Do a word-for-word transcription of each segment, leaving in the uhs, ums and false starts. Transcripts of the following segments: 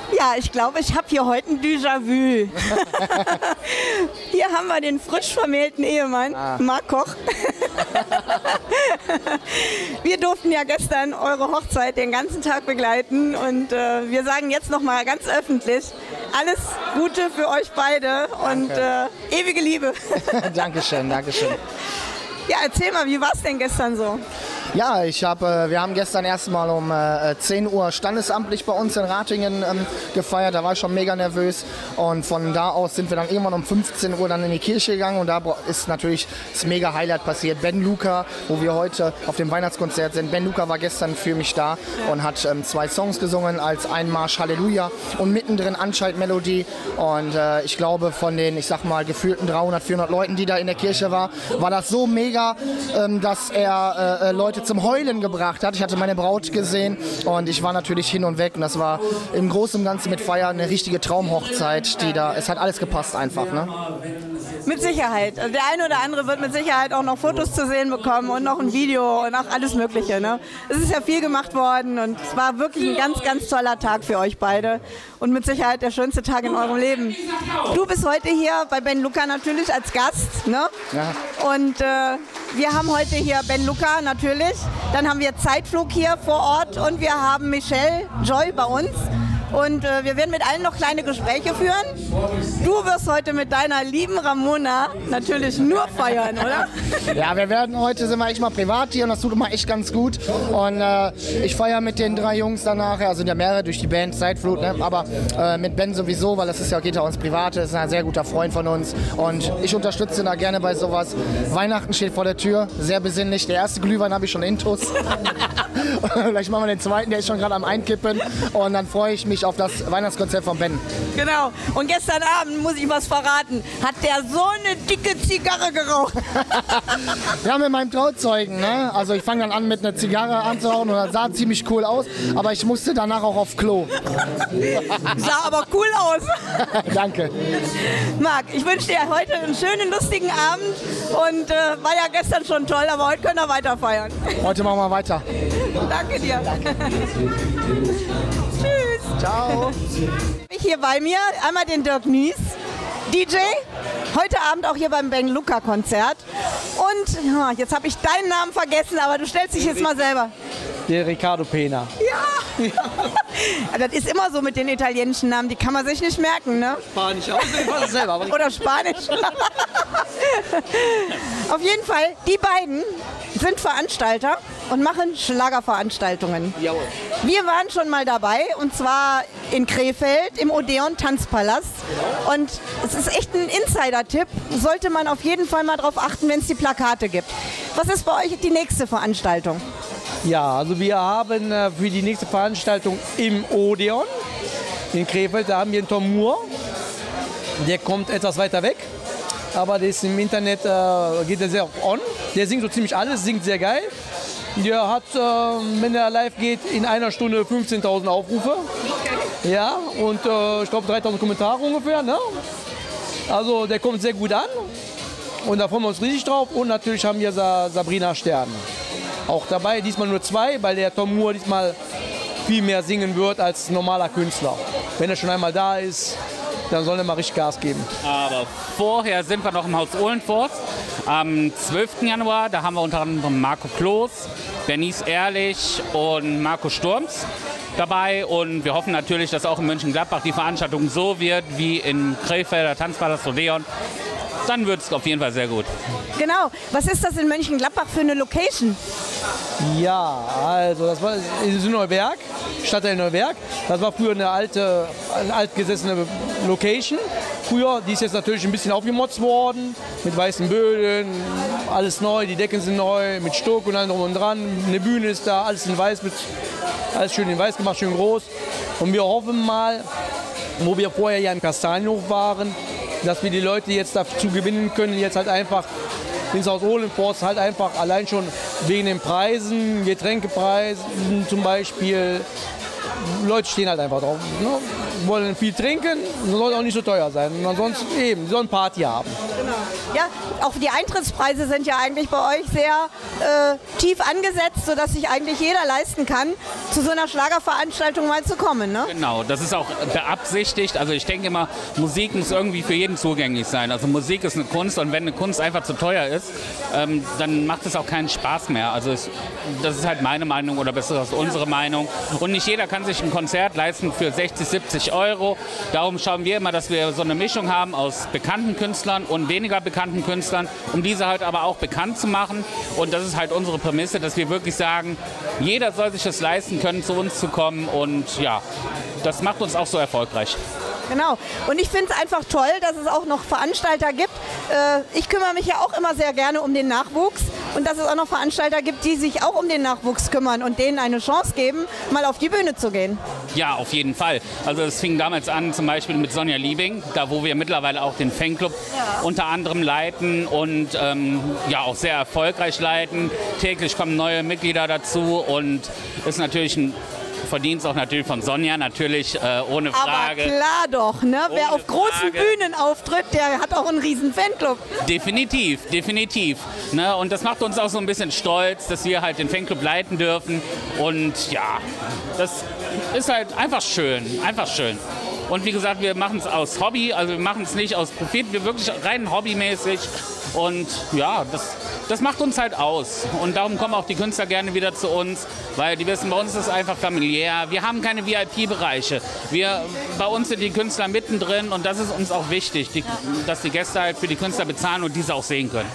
Ja, ich glaube, ich habe hier heute ein Déjà-vu. Hier haben wir den frisch vermählten Ehemann, ah. Marc Koch. Wir durften ja gestern eure Hochzeit den ganzen Tag begleiten und äh, wir sagen jetzt noch mal ganz öffentlich, alles Gute für euch beide und äh, ewige Liebe. Dankeschön, Dankeschön. Ja, erzähl mal, wie war es denn gestern so? Ja, ich hab, äh, wir haben gestern erstmal um äh, zehn Uhr standesamtlich bei uns in Ratingen ähm, gefeiert. Da war ich schon mega nervös. Und von da aus sind wir dann irgendwann um fünfzehn Uhr dann in die Kirche gegangen. Und da ist natürlich das mega Highlight passiert. Ben Luca, wo wir heute auf dem Weihnachtskonzert sind. Ben Luca war gestern für mich da und hat ähm, zwei Songs gesungen als Einmarsch Halleluja und mittendrin Anschaltmelodie. Und äh, ich glaube, von den, ich sag mal, gefühlten dreihundert, vierhundert Leuten, die da in der Kirche war, war das so mega, ähm, dass er äh, Leute zum Heulen gebracht hat. Ich hatte meine Braut gesehen und ich war natürlich hin und weg und das war im Großen und Ganzen mit Feier eine richtige Traumhochzeit, die da, es hat alles gepasst einfach, ne? Mit Sicherheit. Der eine oder andere wird mit Sicherheit auch noch Fotos zu sehen bekommen und noch ein Video und auch alles Mögliche, ne? Es ist ja viel gemacht worden und es war wirklich ein ganz, ganz toller Tag für euch beide und mit Sicherheit der schönste Tag in eurem Leben. Du bist heute hier bei Ben Luca natürlich als Gast, ne? Ja. Und äh, wir haben heute hier Ben Luca natürlich, dann haben wir Zeitflug hier vor Ort und wir haben Michelle Joy bei uns. Und äh, wir werden mit allen noch kleine Gespräche führen. Du wirst heute mit deiner lieben Ramona natürlich nur feiern, oder? Ja, wir werden heute, sind wir echt mal privat hier und das tut immer echt ganz gut. Und äh, ich feiere mit den drei Jungs danach, also sind ja mehrere durch die Band, Zeitflut, ne? Aber äh, mit Ben sowieso, weil das ist ja, geht ja ums Private, ist ein sehr guter Freund von uns. Und ich unterstütze ihn da gerne bei sowas. Weihnachten steht vor der Tür, sehr besinnlich. Der erste Glühwein habe ich schon intus. Vielleicht machen wir den zweiten, der ist schon gerade am Einkippen. Und dann freue ich mich auf das Weihnachtskonzert von Ben. Genau. Und gestern Abend, muss ich was verraten, hat der so eine dicke Zigarre geraucht. Ja, mit meinem Trauzeugen. Ne? Also ich fange dann an mit einer Zigarre anzurauchen und das sah ziemlich cool aus. Aber ich musste danach auch auf Klo. Sah aber cool aus. Danke. Marc, ich wünsche dir heute einen schönen, lustigen Abend. Und äh, war ja gestern schon toll, aber heute können wir weiter feiern. Heute machen wir weiter. Danke dir. Danke. Tschüss. Ciao. Ich hier bei mir einmal den Dirk Nies, D J, heute Abend auch hier beim Ben Luca Konzert. Und ja, jetzt habe ich deinen Namen vergessen, aber du stellst dich jetzt mal selber. Der Riccardo Pena. Ja. Das ist immer so mit den italienischen Namen, die kann man sich nicht merken, ne? Spanisch auch, ich weiß es selber. Aber Oder Spanisch. Auf jeden Fall, die beiden sind Veranstalter und machen Schlagerveranstaltungen. Jawohl. Wir waren schon mal dabei und zwar in Krefeld im Odeon Tanzpalast. Und es ist echt ein Insider-Tipp, sollte man auf jeden Fall mal drauf achten, wenn es die Plakate gibt. Was ist bei euch die nächste Veranstaltung? Ja, also wir haben äh, für die nächste Veranstaltung im Odeon in Krefeld, da haben wir einen Tom Moore. Der kommt etwas weiter weg, aber der ist im Internet, äh, geht er sehr on. Der singt so ziemlich alles, singt sehr geil. Der hat, äh, wenn er live geht, in einer Stunde fünfzehntausend Aufrufe. Okay. Ja, und äh, ich glaube dreitausend Kommentare ungefähr. Ne? Also der kommt sehr gut an und da freuen wir uns riesig drauf. Und natürlich haben wir Sa Sabrina Stern auch dabei, diesmal nur zwei, weil der Tom Moore diesmal viel mehr singen wird als normaler Künstler. Wenn er schon einmal da ist, dann soll er mal richtig Gas geben. Aber vorher sind wir noch im Haus Ohlenforst. Am zwölften Januar, da haben wir unter anderem Marco Kloß, Bernice Ehrlich und Marco Sturms dabei. Und wir hoffen natürlich, dass auch in Mönchengladbach die Veranstaltung so wird wie in Krefelder Tanzpalast Odeon. Dann wird es auf jeden Fall sehr gut. Genau. Was ist das in Mönchengladbach für eine Location? Ja, also das war in Neuberg, Stadtteil Neuberg. Das war früher eine alte, eine altgesessene Location. Früher, die ist jetzt natürlich ein bisschen aufgemotzt worden, mit weißen Böden, alles neu, die Decken sind neu, mit Stuck und allem drum und dran. Eine Bühne ist da, alles in weiß, mit, alles schön in weiß gemacht, schön groß. Und wir hoffen mal, wo wir vorher ja im Kastanienhof waren, dass wir die Leute jetzt dazu gewinnen können, jetzt halt einfach ins Haus Ohlenforst halt einfach allein schon wegen den Preisen, Getränkepreisen zum Beispiel. Leute stehen halt einfach drauf, ne? Wollen viel trinken, soll auch nicht so teuer sein. Und ansonsten eben, sie sollen Party haben. Genau. Ja, auch die Eintrittspreise sind ja eigentlich bei euch sehr äh, tief angesetzt, sodass sich eigentlich jeder leisten kann, zu so einer Schlagerveranstaltung mal zu kommen. Ne? Genau, das ist auch beabsichtigt. Also ich denke immer, Musik muss irgendwie für jeden zugänglich sein. Also Musik ist eine Kunst und wenn eine Kunst einfach zu teuer ist, ähm, dann macht es auch keinen Spaß mehr. Also es, das ist halt meine Meinung oder besser gesagt unsere Meinung. Und nicht jeder kann sich ein Konzert leisten für sechzig, siebzig Euro. Darum schauen wir immer, dass wir so eine Mischung haben aus bekannten Künstlern und weniger bekannten Künstlern, um diese halt aber auch bekannt zu machen. Und das ist halt unsere Prämisse, dass wir wirklich sagen, jeder soll sich das leisten können, zu uns zu kommen. Und ja, das macht uns auch so erfolgreich. Genau. Und ich finde es einfach toll, dass es auch noch Veranstalter gibt. Äh, ich kümmere mich ja auch immer sehr gerne um den Nachwuchs. Und dass es auch noch Veranstalter gibt, die sich auch um den Nachwuchs kümmern und denen eine Chance geben, mal auf die Bühne zu gehen. Ja, auf jeden Fall. Also es fing damals an, zum Beispiel mit Sonja Liebing, da wo wir mittlerweile auch den Fanclub ja. unter anderem leiten und ähm, ja auch sehr erfolgreich leiten. Täglich kommen neue Mitglieder dazu und ist natürlich ein Verdienst auch natürlich von Sonja, natürlich äh, ohne Frage. Aber klar doch, ne? Wer auf großen Frage. Bühnen auftritt, der hat auch einen riesen Fanclub. Definitiv, definitiv. Ne? Und das macht uns auch so ein bisschen stolz, dass wir halt den Fanclub leiten dürfen. Und ja, das ist halt einfach schön, einfach schön. Und wie gesagt, wir machen es aus Hobby, also wir machen es nicht aus Profit, wir wirklich rein hobbymäßig. Und ja, das, das macht uns halt aus. Und darum kommen auch die Künstler gerne wieder zu uns, weil die wissen, bei uns ist es einfach familiär. Wir haben keine V I P-Bereiche. Wir, bei uns sind die Künstler mittendrin und das ist uns auch wichtig, die, dass die Gäste halt für die Künstler bezahlen und diese auch sehen können.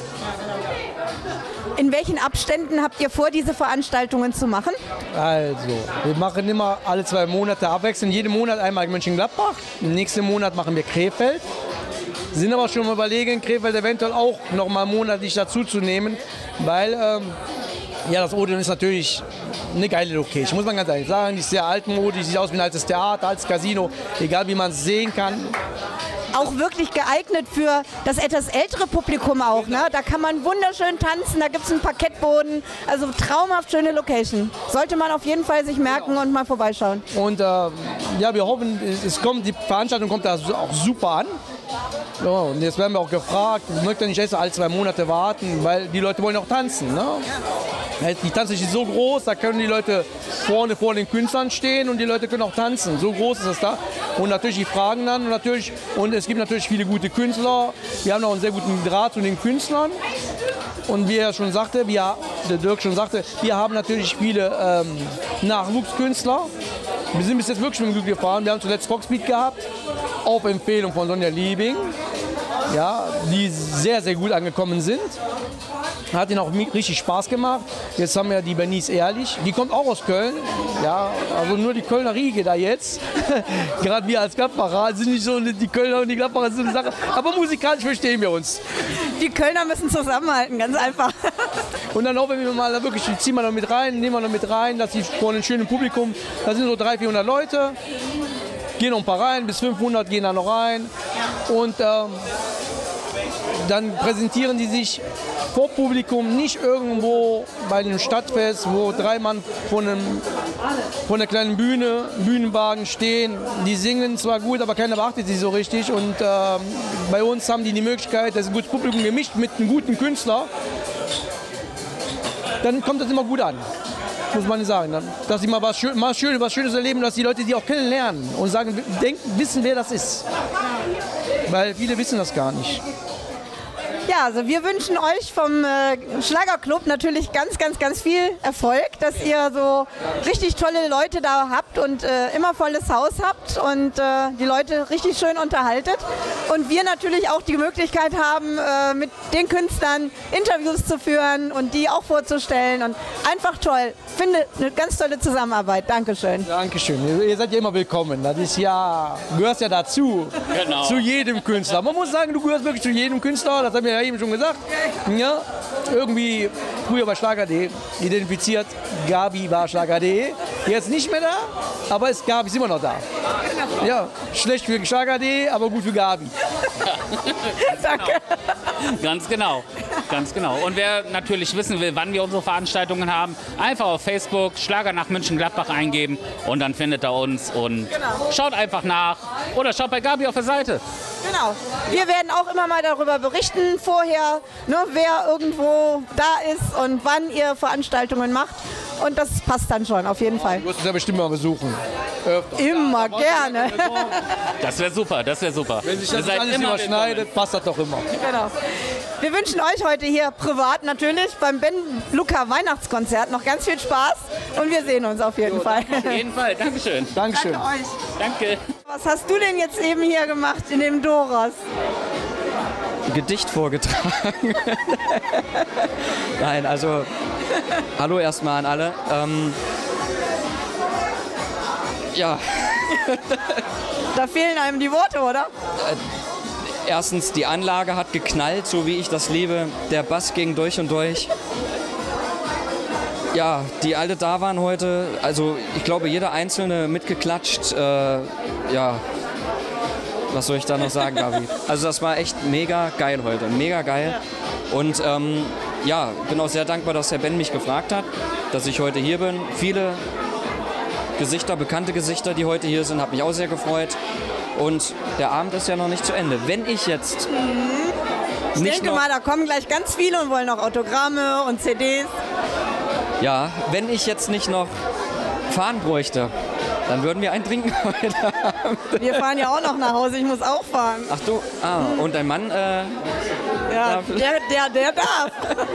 In welchen Abständen habt ihr vor, diese Veranstaltungen zu machen? Also, wir machen immer alle zwei Monate abwechselnd. Jeden Monat einmal Mönchengladbach. Im nächsten Monat machen wir Krefeld. Sind aber schon mal überlegen, Krefeld eventuell auch noch mal monatlich dazu zu nehmen, weil ähm, ja, das Odeon ist natürlich eine geile Location, muss man ganz ehrlich sagen. Die ist sehr altmodisch, sieht aus wie ein altes Theater, altes Casino, egal wie man es sehen kann. Auch wirklich geeignet für das etwas ältere Publikum auch. Ne? Da kann man wunderschön tanzen, da gibt es einen Parkettboden. Also traumhaft schöne Location. Sollte man auf jeden Fall sich merken und mal vorbeischauen. Und äh, ja, wir hoffen, es kommt, die Veranstaltung kommt da auch super an. Ja, und jetzt werden wir auch gefragt, ich möchte nicht erst alle zwei Monate warten, weil die Leute wollen auch tanzen. Ne? Die Tanzfläche ist so groß, da können die Leute vorne vor den Künstlern stehen und die Leute können auch tanzen. So groß ist es da. Und natürlich die Fragen dann und natürlich, und es gibt natürlich viele gute Künstler. Wir haben auch einen sehr guten Draht zu den Künstlern. Und wie er schon sagte, wir, der Dirk schon sagte, wir haben natürlich viele ähm, Nachwuchskünstler. Wir sind bis jetzt wirklich mit dem Glück gefahren. Wir haben zuletzt Foxbeat gehabt, auf Empfehlung von Sonja Liebing, ja, die sehr, sehr gut angekommen sind. Hat ihnen auch richtig Spaß gemacht. Jetzt haben wir die Bernice Ehrlich, die kommt auch aus Köln. Ja, also nur die Kölner Riege da jetzt. Gerade wir als Gladbacher sind nicht so, die Kölner und die Gladbacher sind eine Sache. Aber musikalisch verstehen wir uns. Die Kölner müssen zusammenhalten, ganz einfach. Und dann hoffen wir mal, da wirklich, ziehen wir noch mit rein, nehmen wir noch mit rein, dass die vor einem schönen Publikum, da sind so dreihundert, vierhundert Leute, gehen noch ein paar rein, bis fünfhundert gehen da noch rein. Und ähm, dann präsentieren die sich vor Publikum, nicht irgendwo bei einem Stadtfest, wo drei Mann von, einem, von einer kleinen Bühne, Bühnenwagen stehen. Die singen zwar gut, aber keiner beachtet sie so richtig. Und ähm, bei uns haben die die Möglichkeit, das ist ein gutes Publikum gemischt mit einem guten Künstler. Dann kommt das immer gut an, muss man sagen. Dass sie mal was, Schön, mal schön, was Schönes erleben, dass die Leute die auch kennenlernen und sagen, denken, wissen, wer das ist. Weil viele wissen das gar nicht. Ja, also wir wünschen euch vom äh, Schlagerclub natürlich ganz, ganz, ganz viel Erfolg, dass ihr so richtig tolle Leute da habt und äh, immer volles Haus habt und äh, die Leute richtig schön unterhaltet. Und wir natürlich auch die Möglichkeit haben, äh, mit den Künstlern Interviews zu führen und die auch vorzustellen. Und einfach toll. Finde eine ganz tolle Zusammenarbeit. Dankeschön. Dankeschön. Ihr seid ja immer willkommen. Das ist ja, du gehörst ja dazu. Genau. Zu jedem Künstler. Man muss sagen, du gehörst wirklich zu jedem Künstler. Das haben wir ja eben schon gesagt. Ja, irgendwie früher bei Schlager punkt de identifiziert, Gabi war Schlager punkt de. Jetzt nicht mehr da, aber es Gabi ist immer noch da. Ja, schlecht für Schlager punkt de, aber gut für Gabi. Danke. Ganz genau, ganz genau. Und wer natürlich wissen will, wann wir unsere Veranstaltungen haben, einfach auf Facebook Schlager nach Mönchengladbach eingeben und dann findet er uns und schaut einfach nach oder schaut bei Gabi auf der Seite. Genau. Wir werden auch immer mal darüber berichten vorher, ne, wer irgendwo da ist und wann ihr Veranstaltungen macht. Und das passt dann schon, auf jeden Fall. Du wirst uns ja bestimmt mal besuchen. Öfter. Immer gerne. Das wäre super, das wäre super. Wenn sich Ihr das seid alles immer überschneidet, passt das doch immer. Genau. Wir wünschen euch heute hier privat natürlich beim Ben Luca Weihnachtskonzert noch ganz viel Spaß und wir sehen uns auf jeden Fall. Auf jeden Fall, Dankeschön. Dankeschön. Danke euch. Danke. Was hast du denn jetzt eben hier gemacht in dem Doros? Gedicht vorgetragen. Nein, also hallo erstmal an alle. Ähm, ja. Da fehlen einem die Worte, oder? Erstens, die Anlage hat geknallt, so wie ich das liebe. Der Bass ging durch und durch. Ja, die alle da waren heute, also ich glaube, jeder Einzelne mitgeklatscht. Äh, ja, was soll ich da noch sagen, Gabi? Also das war echt mega geil heute, mega geil. Und ähm, ja, bin auch sehr dankbar, dass Herr Ben mich gefragt hat, dass ich heute hier bin. Viele Gesichter, bekannte Gesichter, die heute hier sind, hat mich auch sehr gefreut. Und der Abend ist ja noch nicht zu Ende. Wenn ich jetzt Ich nicht denke noch, mal, da kommen gleich ganz viele und wollen noch Autogramme und C Ds. ja, wenn ich jetzt nicht noch fahren bräuchte, dann würden wir einen trinken heute. Wir fahren ja auch noch nach Hause, ich muss auch fahren. Ach du, ah, und dein Mann, äh, Ja, der, der, der darf.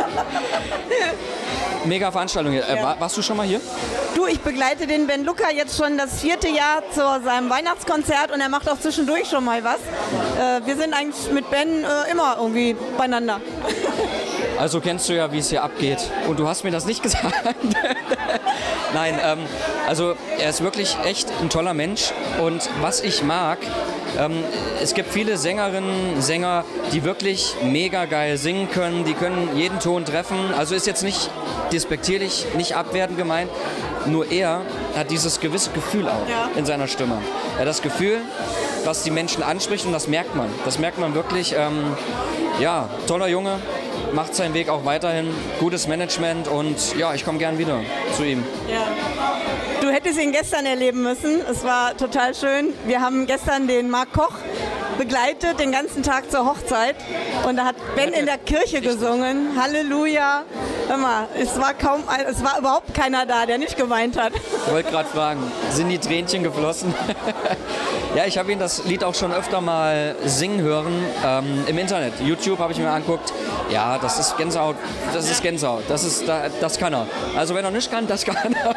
mega Veranstaltung hier. Äh, Ja. war, warst du schon mal hier? Du, ich begleite den Ben Luca jetzt schon das vierte Jahr zu seinem Weihnachtskonzert und er macht auch zwischendurch schon mal was. Äh, wir sind eigentlich mit Ben äh, immer irgendwie beieinander. Also kennst du ja, wie es hier abgeht. Und du hast mir das nicht gesagt. Nein, ähm, also er ist wirklich echt ein toller Mensch. Und was ich mag, ähm, es gibt viele Sängerinnen, Sänger, die wirklich mega geil singen können. Die können jeden Ton treffen. Also ist jetzt nicht despektierlich, nicht abwertend gemeint. Nur er hat dieses gewisse Gefühl auch Ja. in seiner Stimme. Er hat das Gefühl, was die Menschen anspricht und das merkt man. Das merkt man wirklich. Ähm, ja, toller Junge. Macht seinen Weg auch weiterhin, gutes Management und ja, ich komme gern wieder zu ihm. Ja. Du hättest ihn gestern erleben müssen. Es war total schön. Wir haben gestern den Marc Koch begleitet, den ganzen Tag zur Hochzeit. Und da hat Ben in der Kirche gesungen. Halleluja. Hör mal, es war kaum, es war überhaupt keiner da, der nicht geweint hat. Ich wollte gerade fragen, sind die Tränchen geflossen? Ja, ich habe ihn das Lied auch schon öfter mal singen hören ähm, im Internet. YouTube habe ich mir angeguckt. Ja, das ist Gänsehaut, das ist Gänsehaut, das, ist, das kann er. Also wenn er nicht kann, das kann er.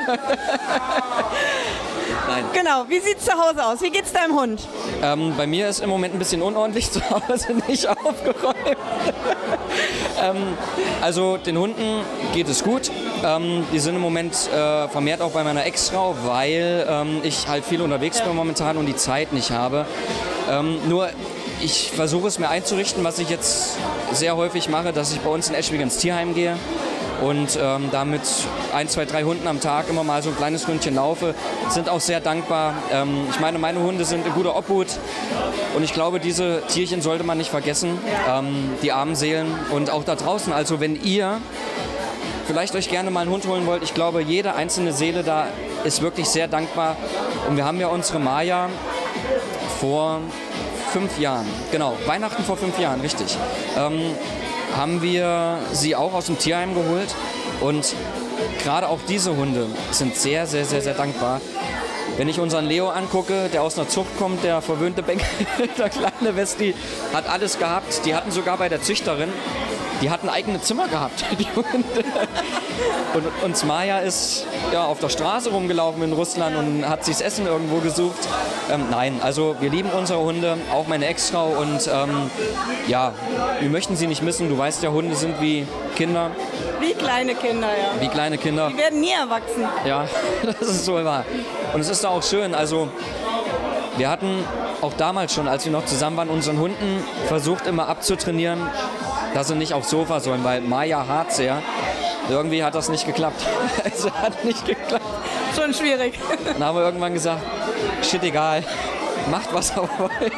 Nein. Genau, wie sieht es zu Hause aus? Wie geht's deinem Hund? Ähm, bei mir ist im Moment ein bisschen unordentlich zu Hause, nicht aufgeräumt. ähm, also den Hunden geht es gut. Ähm, die sind im Moment äh, vermehrt auch bei meiner Ex-Frau, weil ähm, ich halt viel unterwegs bin momentan und die Zeit nicht habe. Ähm, nur ich versuche es mir einzurichten, was ich jetzt sehr häufig mache, dass ich bei uns in Eschwig ins Tierheim gehe. Und ähm, damit ein, zwei, drei Hunden am Tag immer mal so ein kleines Ründchen laufe, sind auch sehr dankbar. Ähm, ich meine, meine Hunde sind in guter Obhut und ich glaube, diese Tierchen sollte man nicht vergessen, ähm, die armen Seelen und auch da draußen. Also wenn ihr vielleicht euch gerne mal einen Hund holen wollt, ich glaube, jede einzelne Seele da ist wirklich sehr dankbar. Und wir haben ja unsere Maya vor fünf Jahren, genau, Weihnachten vor fünf Jahren, richtig. Ähm, haben wir sie auch aus dem Tierheim geholt und gerade auch diese Hunde sind sehr, sehr, sehr, sehr dankbar. Wenn ich unseren Leo angucke, der aus einer Zucht kommt, der verwöhnte Bengel, der kleine Westi, hat alles gehabt. Die hatten sogar bei der Züchterin, die hatten eigene Zimmer gehabt, die Hunde. Und, und Smaja ist ja, auf der Straße rumgelaufen in Russland und hat sich das Essen irgendwo gesucht. Ähm, nein, also wir lieben unsere Hunde, auch meine Ex-Frau und ähm, ja, wir möchten sie nicht missen. Du weißt ja, Hunde sind wie Kinder. Wie kleine Kinder, ja. Wie kleine Kinder. Die werden nie erwachsen. Ja, das ist so wahr. Und es ist auch schön, also wir hatten auch damals schon, als wir noch zusammen waren, unseren Hunden versucht immer abzutrainieren, dass sie nicht aufs Sofa sollen, weil Maya hart sehr. Irgendwie hat das nicht geklappt. Es hat nicht geklappt. Schon schwierig. Dann haben wir irgendwann gesagt, shit, egal, macht was ihr wollt.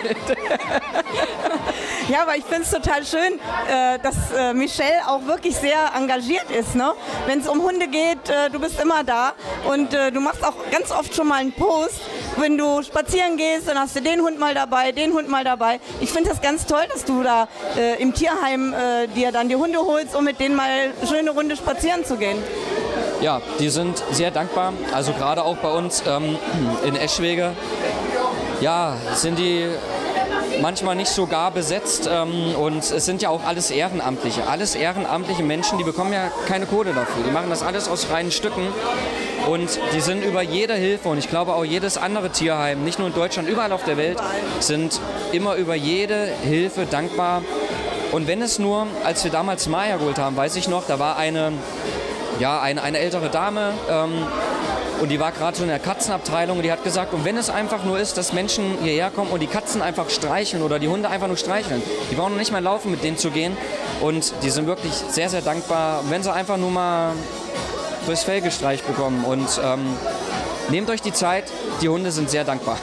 Ja, aber ich finde es total schön, äh, dass äh, Michelle auch wirklich sehr engagiert ist. Ne? Wenn es um Hunde geht, äh, du bist immer da und äh, du machst auch ganz oft schon mal einen Post, wenn du spazieren gehst, dann hast du den Hund mal dabei, den Hund mal dabei. Ich finde das ganz toll, dass du da äh, im Tierheim äh, dir dann die Hunde holst, um mit denen mal eine schöne Runde spazieren zu gehen. Ja, die sind sehr dankbar. Also gerade auch bei uns ähm, in Eschwege, ja, sind die manchmal nicht so gar besetzt ähm, und es sind ja auch alles Ehrenamtliche. Alles ehrenamtliche Menschen, die bekommen ja keine Kohle dafür. Die machen das alles aus freien Stücken und die sind über jede Hilfe und ich glaube auch jedes andere Tierheim, nicht nur in Deutschland, überall auf der Welt, sind immer über jede Hilfe dankbar. Und wenn es nur, als wir damals Maya geholt haben, weiß ich noch, da war eine, ja, eine, eine ältere Dame, ähm, und die war gerade so in der Katzenabteilung und die hat gesagt, und wenn es einfach nur ist, dass Menschen hierher kommen und die Katzen einfach streicheln oder die Hunde einfach nur streicheln, die brauchen noch nicht mal laufen, mit denen zu gehen und die sind wirklich sehr, sehr dankbar, wenn sie einfach nur mal durchs Fell gestreicht bekommen und ähm, nehmt euch die Zeit, die Hunde sind sehr dankbar.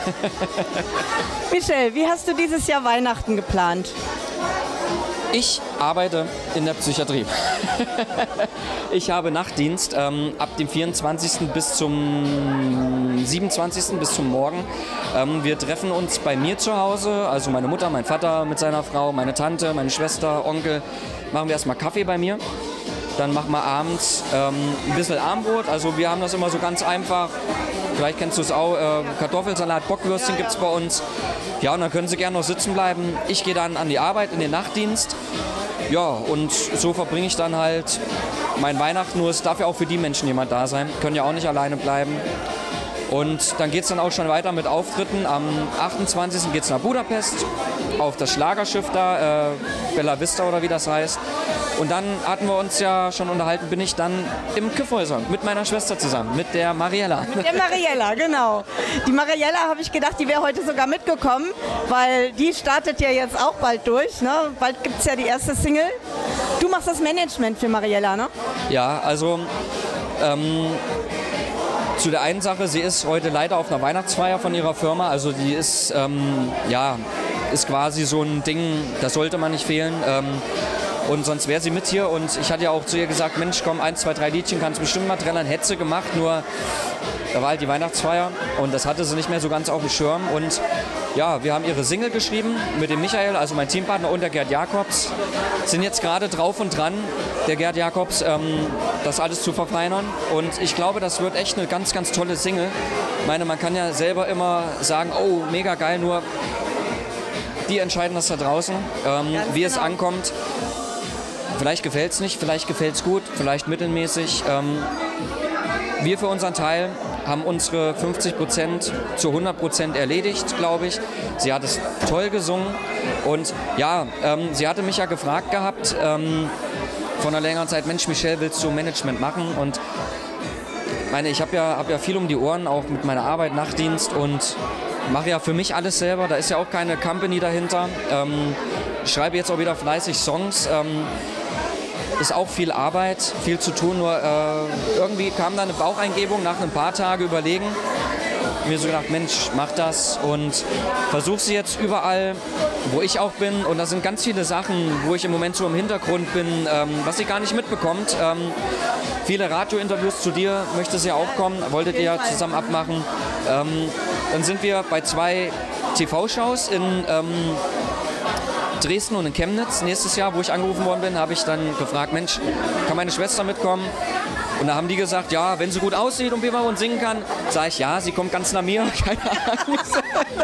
Michel, wie hast du dieses Jahr Weihnachten geplant? Ich arbeite in der Psychiatrie. Ich habe Nachtdienst ähm, ab dem vierundzwanzigsten bis zum siebenundzwanzigsten bis zum Morgen. Ähm, wir treffen uns bei mir zu Hause, also meine Mutter, mein Vater mit seiner Frau, meine Tante, meine Schwester, Onkel. Machen wir erstmal Kaffee bei mir. Dann machen wir abends ähm, ein bisschen Armbrot. Also wir haben das immer so ganz einfach. Vielleicht kennst du es auch, äh, Kartoffelsalat, Bockwürstchen gibt es bei uns. Ja, und dann können Sie gerne noch sitzen bleiben. Ich gehe dann an die Arbeit, in den Nachtdienst. Ja, und so verbringe ich dann halt mein Weihnachten. Nur es darf ja auch für die Menschen jemand da sein. Können ja auch nicht alleine bleiben. Und dann geht es dann auch schon weiter mit Auftritten. Am achtundzwanzigsten geht es nach Budapest, auf das Schlagerschiff da, äh, Bella Vista oder wie das heißt. Und dann hatten wir uns ja schon unterhalten, bin ich dann im Kyffhäuser mit meiner Schwester zusammen, mit der Mariella. Mit der Mariella, genau. Die Mariella, habe ich gedacht, die wäre heute sogar mitgekommen, weil die startet ja jetzt auch bald durch. Ne? Bald gibt es ja die erste Single. Du machst das Management für Mariella, ne? Ja, also ähm, zu der einen Sache, sie ist heute leider auf einer Weihnachtsfeier von ihrer Firma. Also die ist, ähm, ja, ist quasi so ein Ding, das sollte man nicht fehlen. Ähm, Und sonst wäre sie mit hier und ich hatte ja auch zu ihr gesagt, Mensch, komm, eins, zwei, drei Liedchen kannst du bestimmt mal trällern. Hätte sie gemacht, nur da war halt die Weihnachtsfeier und das hatte sie nicht mehr so ganz auf dem Schirm. Und ja, wir haben ihre Single geschrieben mit dem Michael, also mein Teampartner, und der Gerd Jakobs. Sind jetzt gerade drauf und dran, der Gerd Jakobs, ähm, das alles zu verfeinern. Und ich glaube, das wird echt eine ganz, ganz tolle Single. Ich meine, man kann ja selber immer sagen, oh, mega geil, nur die entscheiden das da draußen, ähm, wie es ankommt. Vielleicht gefällt es nicht, vielleicht gefällt es gut, vielleicht mittelmäßig. Ähm, wir für unseren Teil haben unsere fünfzig Prozent zu hundert Prozent erledigt, glaube ich. Sie hat es toll gesungen und ja, ähm, sie hatte mich ja gefragt gehabt ähm, vor einer längeren Zeit, Mensch, Michel, willst du Management machen? Und meine, ich habe ja, hab ja viel um die Ohren, auch mit meiner Arbeit, Nachtdienst und mache ja für mich alles selber. Da ist ja auch keine Company dahinter. Ähm, ich schreibe jetzt auch wieder fleißig Songs. Ähm, ist auch viel Arbeit, viel zu tun, nur äh, irgendwie kam da eine Baucheingebung nach ein paar Tagen Überlegen. Mir so gedacht, Mensch, mach das und versuch sie jetzt überall, wo ich auch bin. Und da sind ganz viele Sachen, wo ich im Moment so im Hintergrund bin, ähm, was sie gar nicht mitbekommt. Ähm, viele Radiointerviews zu dir möchte sie auch kommen, wolltet ihr ja zusammen abmachen. Ähm, dann sind wir bei zwei T V-Shows in ähm, Dresden und in Chemnitz. Nächstes Jahr, wo ich angerufen worden bin, habe ich dann gefragt, Mensch, kann meine Schwester mitkommen? Und da haben die gesagt, ja, wenn sie gut aussieht und wir mal und singen kann, sage ich, ja, sie kommt ganz nach mir, keine Angst.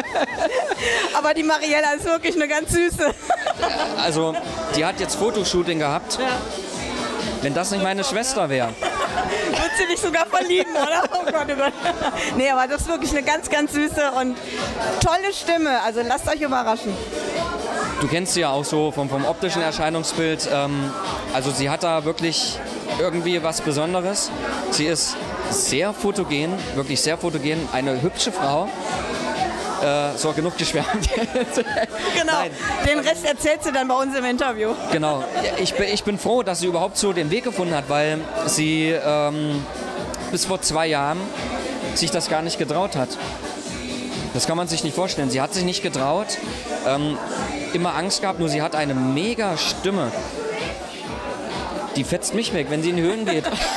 Aber die Mariella ist wirklich eine ganz süße. Also, die hat jetzt Fotoshooting gehabt. Ja. Wenn das nicht meine Schwester wäre. Würdest du dich sogar verlieben, oder? Oh Gott, oh Gott. Nee, aber das ist wirklich eine ganz, ganz süße und tolle Stimme. Also lasst euch überraschen. Du kennst sie ja auch so vom, vom optischen Erscheinungsbild. Ähm, also sie hat da wirklich irgendwie was Besonderes. Sie ist sehr fotogen, wirklich sehr fotogen. Eine hübsche Frau. Äh, so, genug geschwärmt. Genau, Nein. Den Rest erzählt sie dann bei uns im Interview. Genau, ich bin, ich bin froh, dass sie überhaupt so den Weg gefunden hat, weil sie ähm, bis vor zwei Jahren sich das gar nicht getraut hat. Das kann man sich nicht vorstellen. Sie hat sich nicht getraut, ähm, immer Angst gehabt, nur sie hat eine mega Stimme. Die fetzt mich weg, wenn sie in die Höhen geht.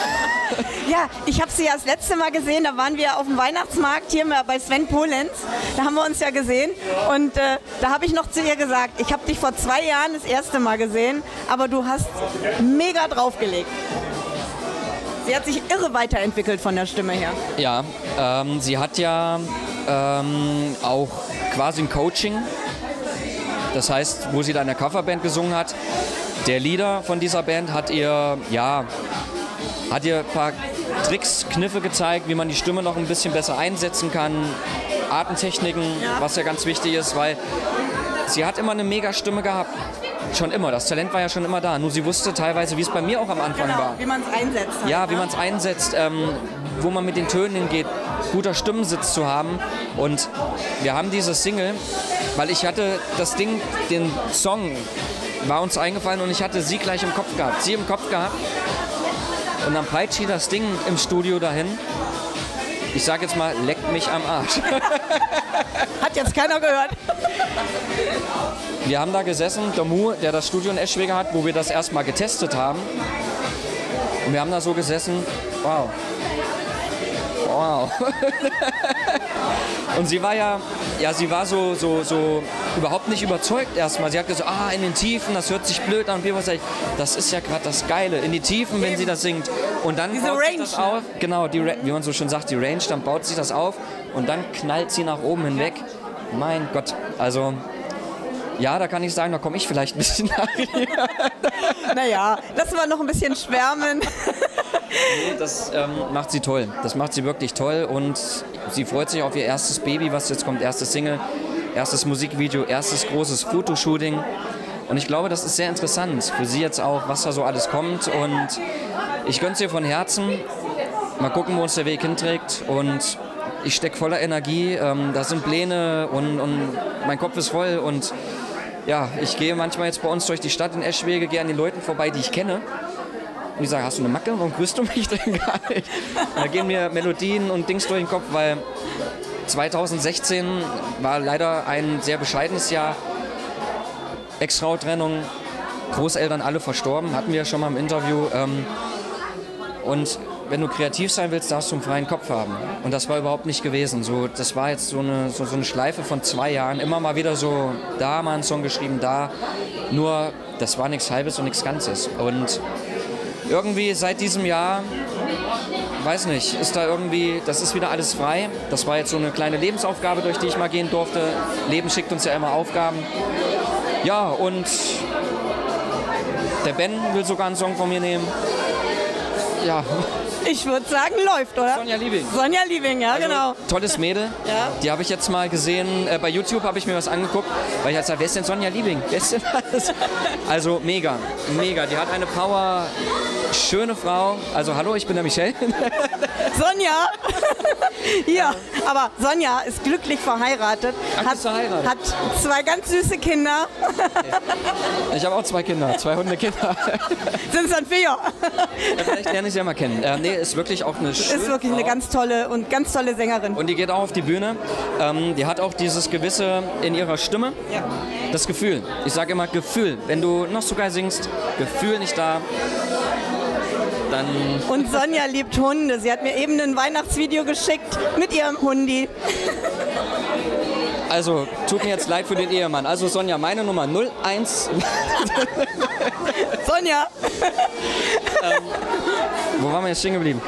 Ja, ich habe sie ja das letzte Mal gesehen, da waren wir auf dem Weihnachtsmarkt hier bei Sven Polenz, da haben wir uns ja gesehen und äh, da habe ich noch zu ihr gesagt, ich habe dich vor zwei Jahren das erste Mal gesehen, aber du hast mega draufgelegt. Sie hat sich irre weiterentwickelt von der Stimme her. Ja, ähm, sie hat ja ähm, auch quasi ein Coaching, das heißt, wo sie da in der Coverband gesungen hat, der Leader von dieser Band hat ihr, ja, hat ihr ein paar Tricks, Kniffe gezeigt, wie man die Stimme noch ein bisschen besser einsetzen kann, Atemtechniken, ja. was ja ganz wichtig ist, weil sie hat immer eine mega Stimme gehabt. Schon immer, das Talent war ja schon immer da. Nur sie wusste teilweise, wie es bei mir auch am Anfang genau, war. Wie man es einsetzt. Halt, ja, wie ne? man es einsetzt, ähm, wo man mit den Tönen hingeht, guter Stimmensitz zu haben. Und wir haben diese Single, weil ich hatte das Ding, den Song war uns eingefallen und ich hatte sie gleich im Kopf gehabt. Sie im Kopf gehabt. Und dann peitscht sie das Ding im Studio dahin. Ich sag jetzt mal, leckt mich am Arsch. Hat jetzt keiner gehört. Wir haben da gesessen, der Mu, der das Studio in Eschwege hat, wo wir das erstmal getestet haben. Und wir haben da so gesessen, wow. Wow. Und sie war ja, ja, sie war so, so, so überhaupt nicht überzeugt erstmal. Sie hat gesagt, ah, in den Tiefen, das hört sich blöd an. Und wir haben gesagt, das ist ja gerade das Geile, in die Tiefen, wenn sie das singt. Und dann Diese baut Range, sich das auf, genau, die, wie man so schön sagt, die Range, dann baut sich das auf und dann knallt sie nach oben hinweg. Mein Gott, also ja, da kann ich sagen, da komme ich vielleicht ein bisschen nachher. Naja, lassen wir noch ein bisschen schwärmen. Nee, das ähm, macht sie toll. Das macht sie wirklich toll und sie freut sich auf ihr erstes Baby, was jetzt kommt, erstes Single, erstes Musikvideo, erstes großes Fotoshooting. Und ich glaube, das ist sehr interessant für sie jetzt auch, was da so alles kommt. Und ich gönn's ihr von Herzen. Mal gucken, wo uns der Weg hinträgt. Und ich stecke voller Energie. Ähm, da sind Pläne und, und mein Kopf ist voll. Und ja, ich gehe manchmal jetzt bei uns durch die Stadt in Eschwege, gehe an den Leuten vorbei, die ich kenne. Und die sagen, hast du eine Macke? Warum grüßt du mich denn gar nicht? Da gehen mir Melodien und Dings durch den Kopf, weil zweitausendsechzehn war leider ein sehr bescheidenes Jahr. Ex-Frau-Trennung, Großeltern alle verstorben, hatten wir schon mal im Interview. Ähm, und wenn du kreativ sein willst, darfst du einen freien Kopf haben. Und das war überhaupt nicht gewesen. So, das war jetzt so eine, so, so eine Schleife von zwei Jahren. Immer mal wieder so, da mal einen Song geschrieben, da. Nur, das war nichts Halbes und nichts Ganzes. Und irgendwie seit diesem Jahr, weiß nicht, ist da irgendwie, das ist wieder alles frei. Das war jetzt so eine kleine Lebensaufgabe, durch die ich mal gehen durfte. Leben schickt uns ja immer Aufgaben. Ja, und der Ben will sogar einen Song von mir nehmen. Ja. Ich würde sagen, läuft, oder? Sonja Liebing. Sonja Liebing, ja, also, genau. Tolles Mädel. Ja. Die habe ich jetzt mal gesehen. Äh, bei YouTube habe ich mir was angeguckt, weil ich halt sage, wer ist denn Sonja Liebing? Wer ist denn das? Also mega, mega. Die hat eine Power, schöne Frau. Also hallo, ich bin der Michelle. Sonja! Ja, aber Sonja ist glücklich verheiratet. Ach, hat, ist verheiratet. hat zwei ganz süße Kinder. Ich habe auch zwei Kinder, zwei Hundekinder. Sind es dann vier? Ja, vielleicht lerne ich sie ja mal kennen. Äh, nee, ist wirklich auch eine schöne Ist wirklich Frau. eine ganz tolle und ganz tolle Sängerin. Und die geht auch auf die Bühne. Ähm, die hat auch dieses gewisse in ihrer Stimme. Ja. Das Gefühl. Ich sage immer Gefühl. Wenn du noch so geil singst, Gefühl nicht da, dann... Und Sonja liebt Hunde. Sie hat mir eben ein Weihnachtsvideo geschickt mit ihrem Hundi. Also, tut mir jetzt leid für den Ehemann. Also Sonja, meine Nummer null eins. Sonja! ähm, wo waren wir jetzt stehen geblieben?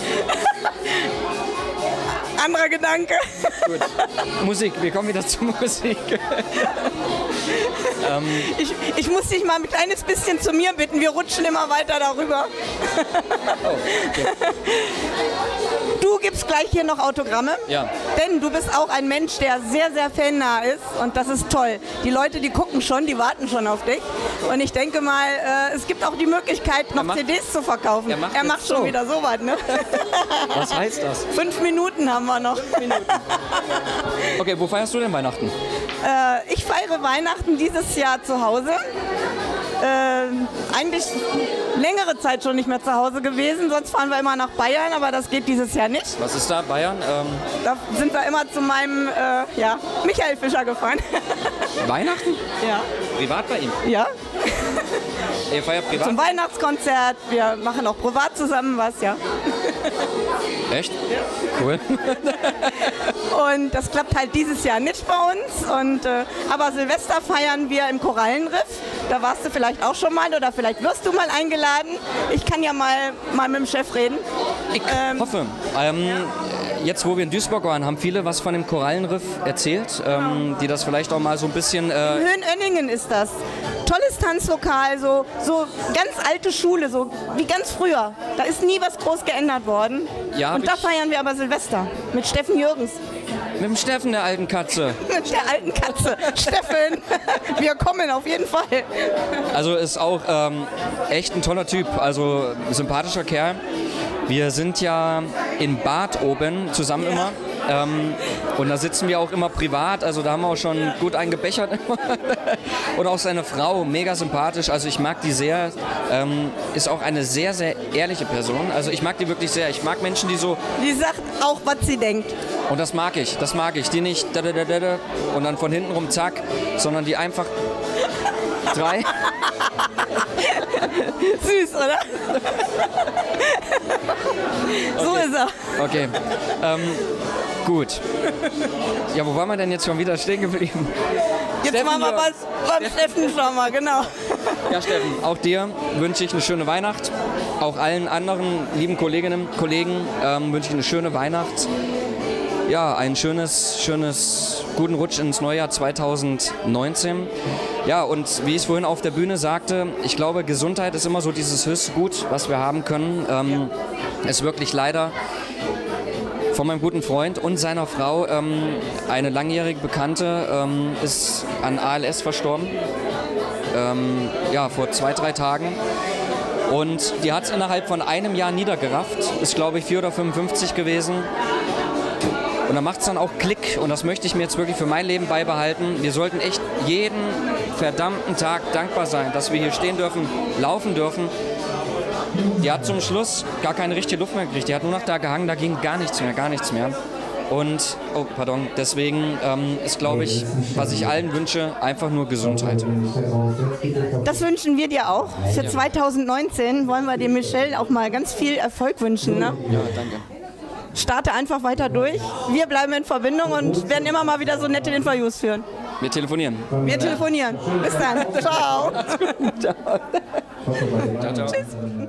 Anderer Gedanke. Gut. Musik, wir kommen wieder zur Musik. ähm, ich, ich muss dich mal ein kleines bisschen zu mir bitten. Wir rutschen immer weiter darüber. oh, okay. Du gibst gleich hier noch Autogramme. Ja. Denn du bist auch ein Mensch, der sehr, sehr fannah ist. Und das ist toll. Die Leute, die gucken schon, die warten schon auf dich. Und ich denke mal, äh, es gibt auch die Möglichkeit, noch macht, C Ds zu verkaufen. Er macht, er macht schon so. wieder so was, ne? Was heißt das? Fünf Minuten haben wir noch. Fünf Minuten. Okay, wo feierst du denn Weihnachten? Äh, ich feiere Weihnachten dieses Jahr zu Hause. Äh, eigentlich längere Zeit schon nicht mehr zu Hause gewesen, sonst fahren wir immer nach Bayern, aber das geht dieses Jahr nicht. Was ist da, Bayern? Ähm Da sind wir immer zu meinem äh, ja, Michael Fischer gefahren. Weihnachten? Ja. Privat bei ihm? Ja. Ihr feiert privat? Zum Weihnachtskonzert, wir machen auch privat zusammen was, ja. Echt? Cool. Und das klappt halt dieses Jahr nicht bei uns. Und, äh, aber Silvester feiern wir im Korallenriff. Da warst du vielleicht auch schon mal oder vielleicht wirst du mal eingeladen. Ich kann ja mal, mal mit dem Chef reden. Ich ähm, hoffe. Ähm, ja. Jetzt, wo wir in Duisburg waren, haben viele was von dem Korallenriff erzählt, ähm, die das vielleicht auch mal so ein bisschen... Äh Höhenönningen ist das. Tolles Tanzlokal, so, so ganz alte Schule, so wie ganz früher. Da ist nie was groß geändert worden. Ja, und da feiern wir aber Silvester mit Steffen Jürgens. Mit dem Steffen, der alten Katze. Mit der alten Katze. Steffen, wir kommen auf jeden Fall. Also ist auch ähm, echt ein toller Typ, also sympathischer Kerl. Wir sind ja in Bad oben zusammen ja. immer. Ähm, und da sitzen wir auch immer privat, also da haben wir auch schon ja. gut eingebechert. Und auch seine Frau, mega sympathisch, also ich mag die sehr, ähm, ist auch eine sehr, sehr ehrliche Person. Also ich mag die wirklich sehr, ich mag Menschen, die so... Die sagt auch, was sie denkt. Und das mag ich, das mag ich, die nicht da, da, da, da, und dann von hinten rum zack, sondern die einfach drei... Süß, oder? So okay. ist er. Okay. Ähm, gut. Ja, wo waren wir denn jetzt schon wieder stehen geblieben? Jetzt Steffen, machen wir was beim Steffen schon mal, genau. Ja, Steffen, auch dir wünsche ich eine schöne Weihnacht. Auch allen anderen lieben Kolleginnen und Kollegen ähm, wünsche ich eine schöne Weihnacht. Ja, ein schönes, schönes, guten Rutsch ins Neujahr zweitausendneunzehn. Ja, und wie ich es vorhin auf der Bühne sagte, ich glaube, Gesundheit ist immer so dieses höchste Gut, was wir haben können. Ähm, ist wirklich leider von meinem guten Freund und seiner Frau, ähm, eine langjährige Bekannte, ähm, ist an A L S verstorben. Ähm, ja, vor zwei, drei Tagen. Und die hat es innerhalb von einem Jahr niedergerafft. Ist, glaube ich, vier oder fünfundfünfzig gewesen. Und da macht es dann auch Klick und das möchte ich mir jetzt wirklich für mein Leben beibehalten. Wir sollten echt jeden verdammten Tag dankbar sein, dass wir hier stehen dürfen, laufen dürfen. Die hat zum Schluss gar keine richtige Luft mehr gekriegt. Die hat nur noch da gehangen, da ging gar nichts mehr, gar nichts mehr. Und, oh, pardon, deswegen ähm, ist, glaube ich, was ich allen wünsche, einfach nur Gesundheit. Das wünschen wir dir auch. Für zweitausendneunzehn wollen wir dir, Michelle, auch mal ganz viel Erfolg wünschen. Ne? Ja, danke. Starte einfach weiter durch. Wir bleiben in Verbindung und werden immer mal wieder so nette Interviews führen. Wir telefonieren. Wir telefonieren. Bis dann. Ciao. Ciao. Ciao, ciao. Tschüss.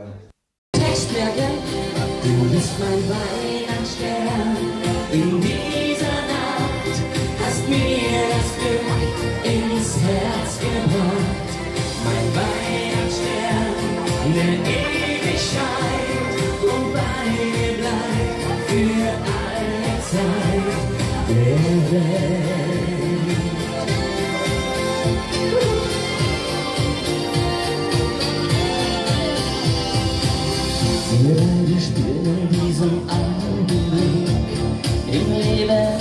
Du bist mein Weihnachtsstern. In dieser Nacht hast mir das Glück ins Herz gebracht. Mein Weihnachtsstern, der ewig scheint und bei mir bleibt für alle Zeit der Welt. Wir beide spüren diesen Augenblick im Leben.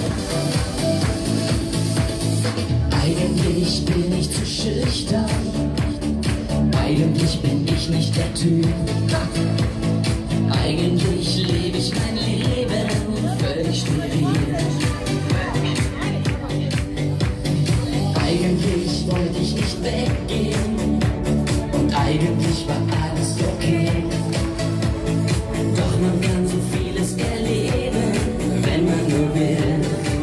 Eigentlich bin ich zu schüchtern. Eigentlich bin ich nicht der Typ. Eigentlich lebe ich mein Leben völlig steril. Eigentlich wollte ich nicht weggehen. Und eigentlich war alles okay. Doch man kann so vieles erleben, wenn man nur will.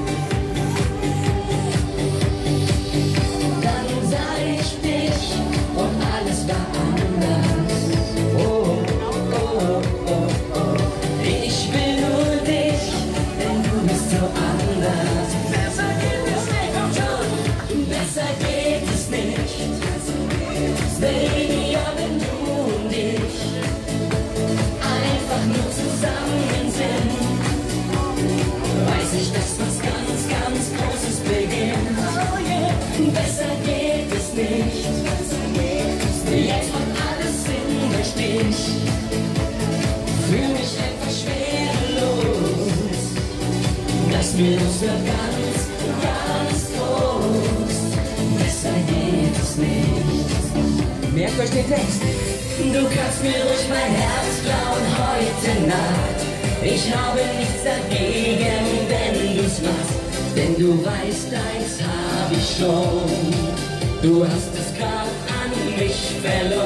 Dann sah ich dich und alles war anders. Oh, oh, oh, oh, oh. Ich will nur dich, denn du bist so anders. Besser geht es nicht, komm schon. Besser geht es nicht. Baby, ja, wenn du und ich einfach nur zusammen sind, weiß ich, dass was ganz, ganz Großes beginnt. Oh yeah. Besser geht es nicht. Jetzt macht alles Sinn, versteh ich. Fühl mich einfach schwerelos. Das Virus wird ganz, ganz groß. Besser geht es nicht. Merkt euch den Text. Du kannst mir ruhig mein Herz klauen heute Nacht. Ich habe nichts dagegen, wenn du's machst. Denn du weißt, eins hab ich schon. Du hast es grad an mich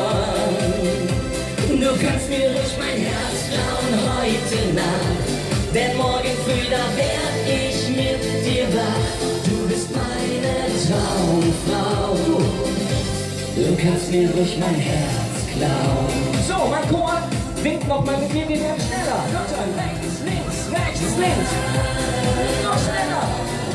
verloren. Du kannst mir ruhig mein Herz klauen heute Nacht. Denn morgen früh, da werd ich mit dir wach. Du bist meine Traumfrau. Du kannst mir ruhig mein Herz klauen. So, mein Chor, winkt noch mal mit mir, wir werden schneller. Kommt schon, rechts, links, rechts, links. Noch schneller.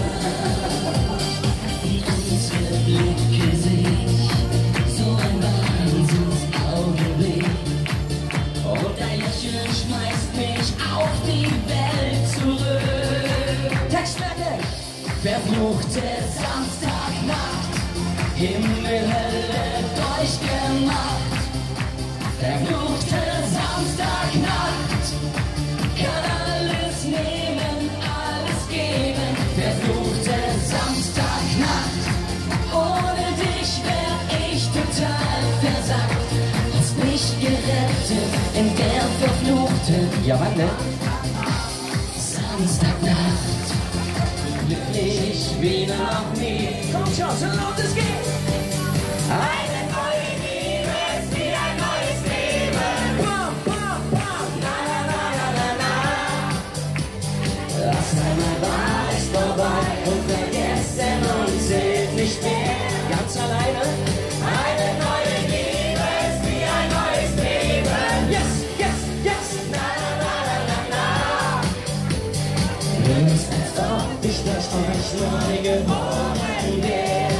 Unsere Blicke sehen, so ein Wahnsinnsaugenblick. Und dein Lächeln schmeißt mich auf die Welt zurück. Textwerke. Verfluchte Samstagnacht, Himmel, Hölle durchgemacht. Verfluchte Samstagnacht, kann alles nehmen, alles geben. Verfluchte Samstagnacht, ohne dich wär ich total versagt. Hast mich gerettet in der verfluchten, Ja, wann denn? Samstagnacht. Glücklich wie noch nie. Kommt schon, so laut es geht. Eine neue Liebe ist wie ein neues Leben. Bam, bam, bam. Na, na, na, na, na, na. Was einmal war, ist vorbei und vergessen und zählt nicht mehr. Ganz alleine. Eine neue Liebe ist wie ein neues Leben. Yes, yes, yes. Na, na, na, na, na. Wenn es als ob ich durch euch neu geboren wär.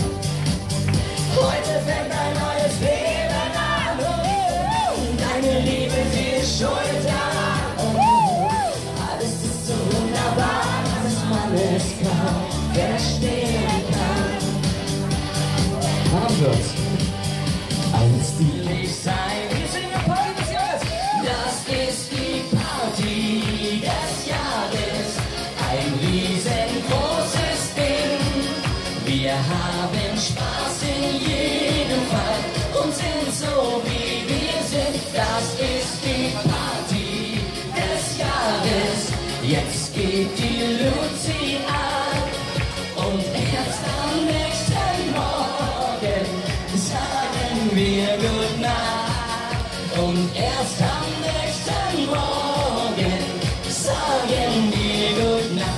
Heute fängt ein neues Leben an. Deine Liebe, sie ist schuld daran. Alles ist so wunderbar, dass man es kaum verstehen kann. Haben wir's. Alles will ich sein. Wir singen Party des Jahres. Das ist die Party des Jahres. Ein riesengroßes Ding. Wir haben Spaß in jedem Fall und sind so wie wir sind. Das ist die Party des Jahres. Jetzt geht die Luzi an und erst am nächsten Morgen sagen wir Gute Nacht. Und erst am nächsten Morgen sagen wir Gute Nacht.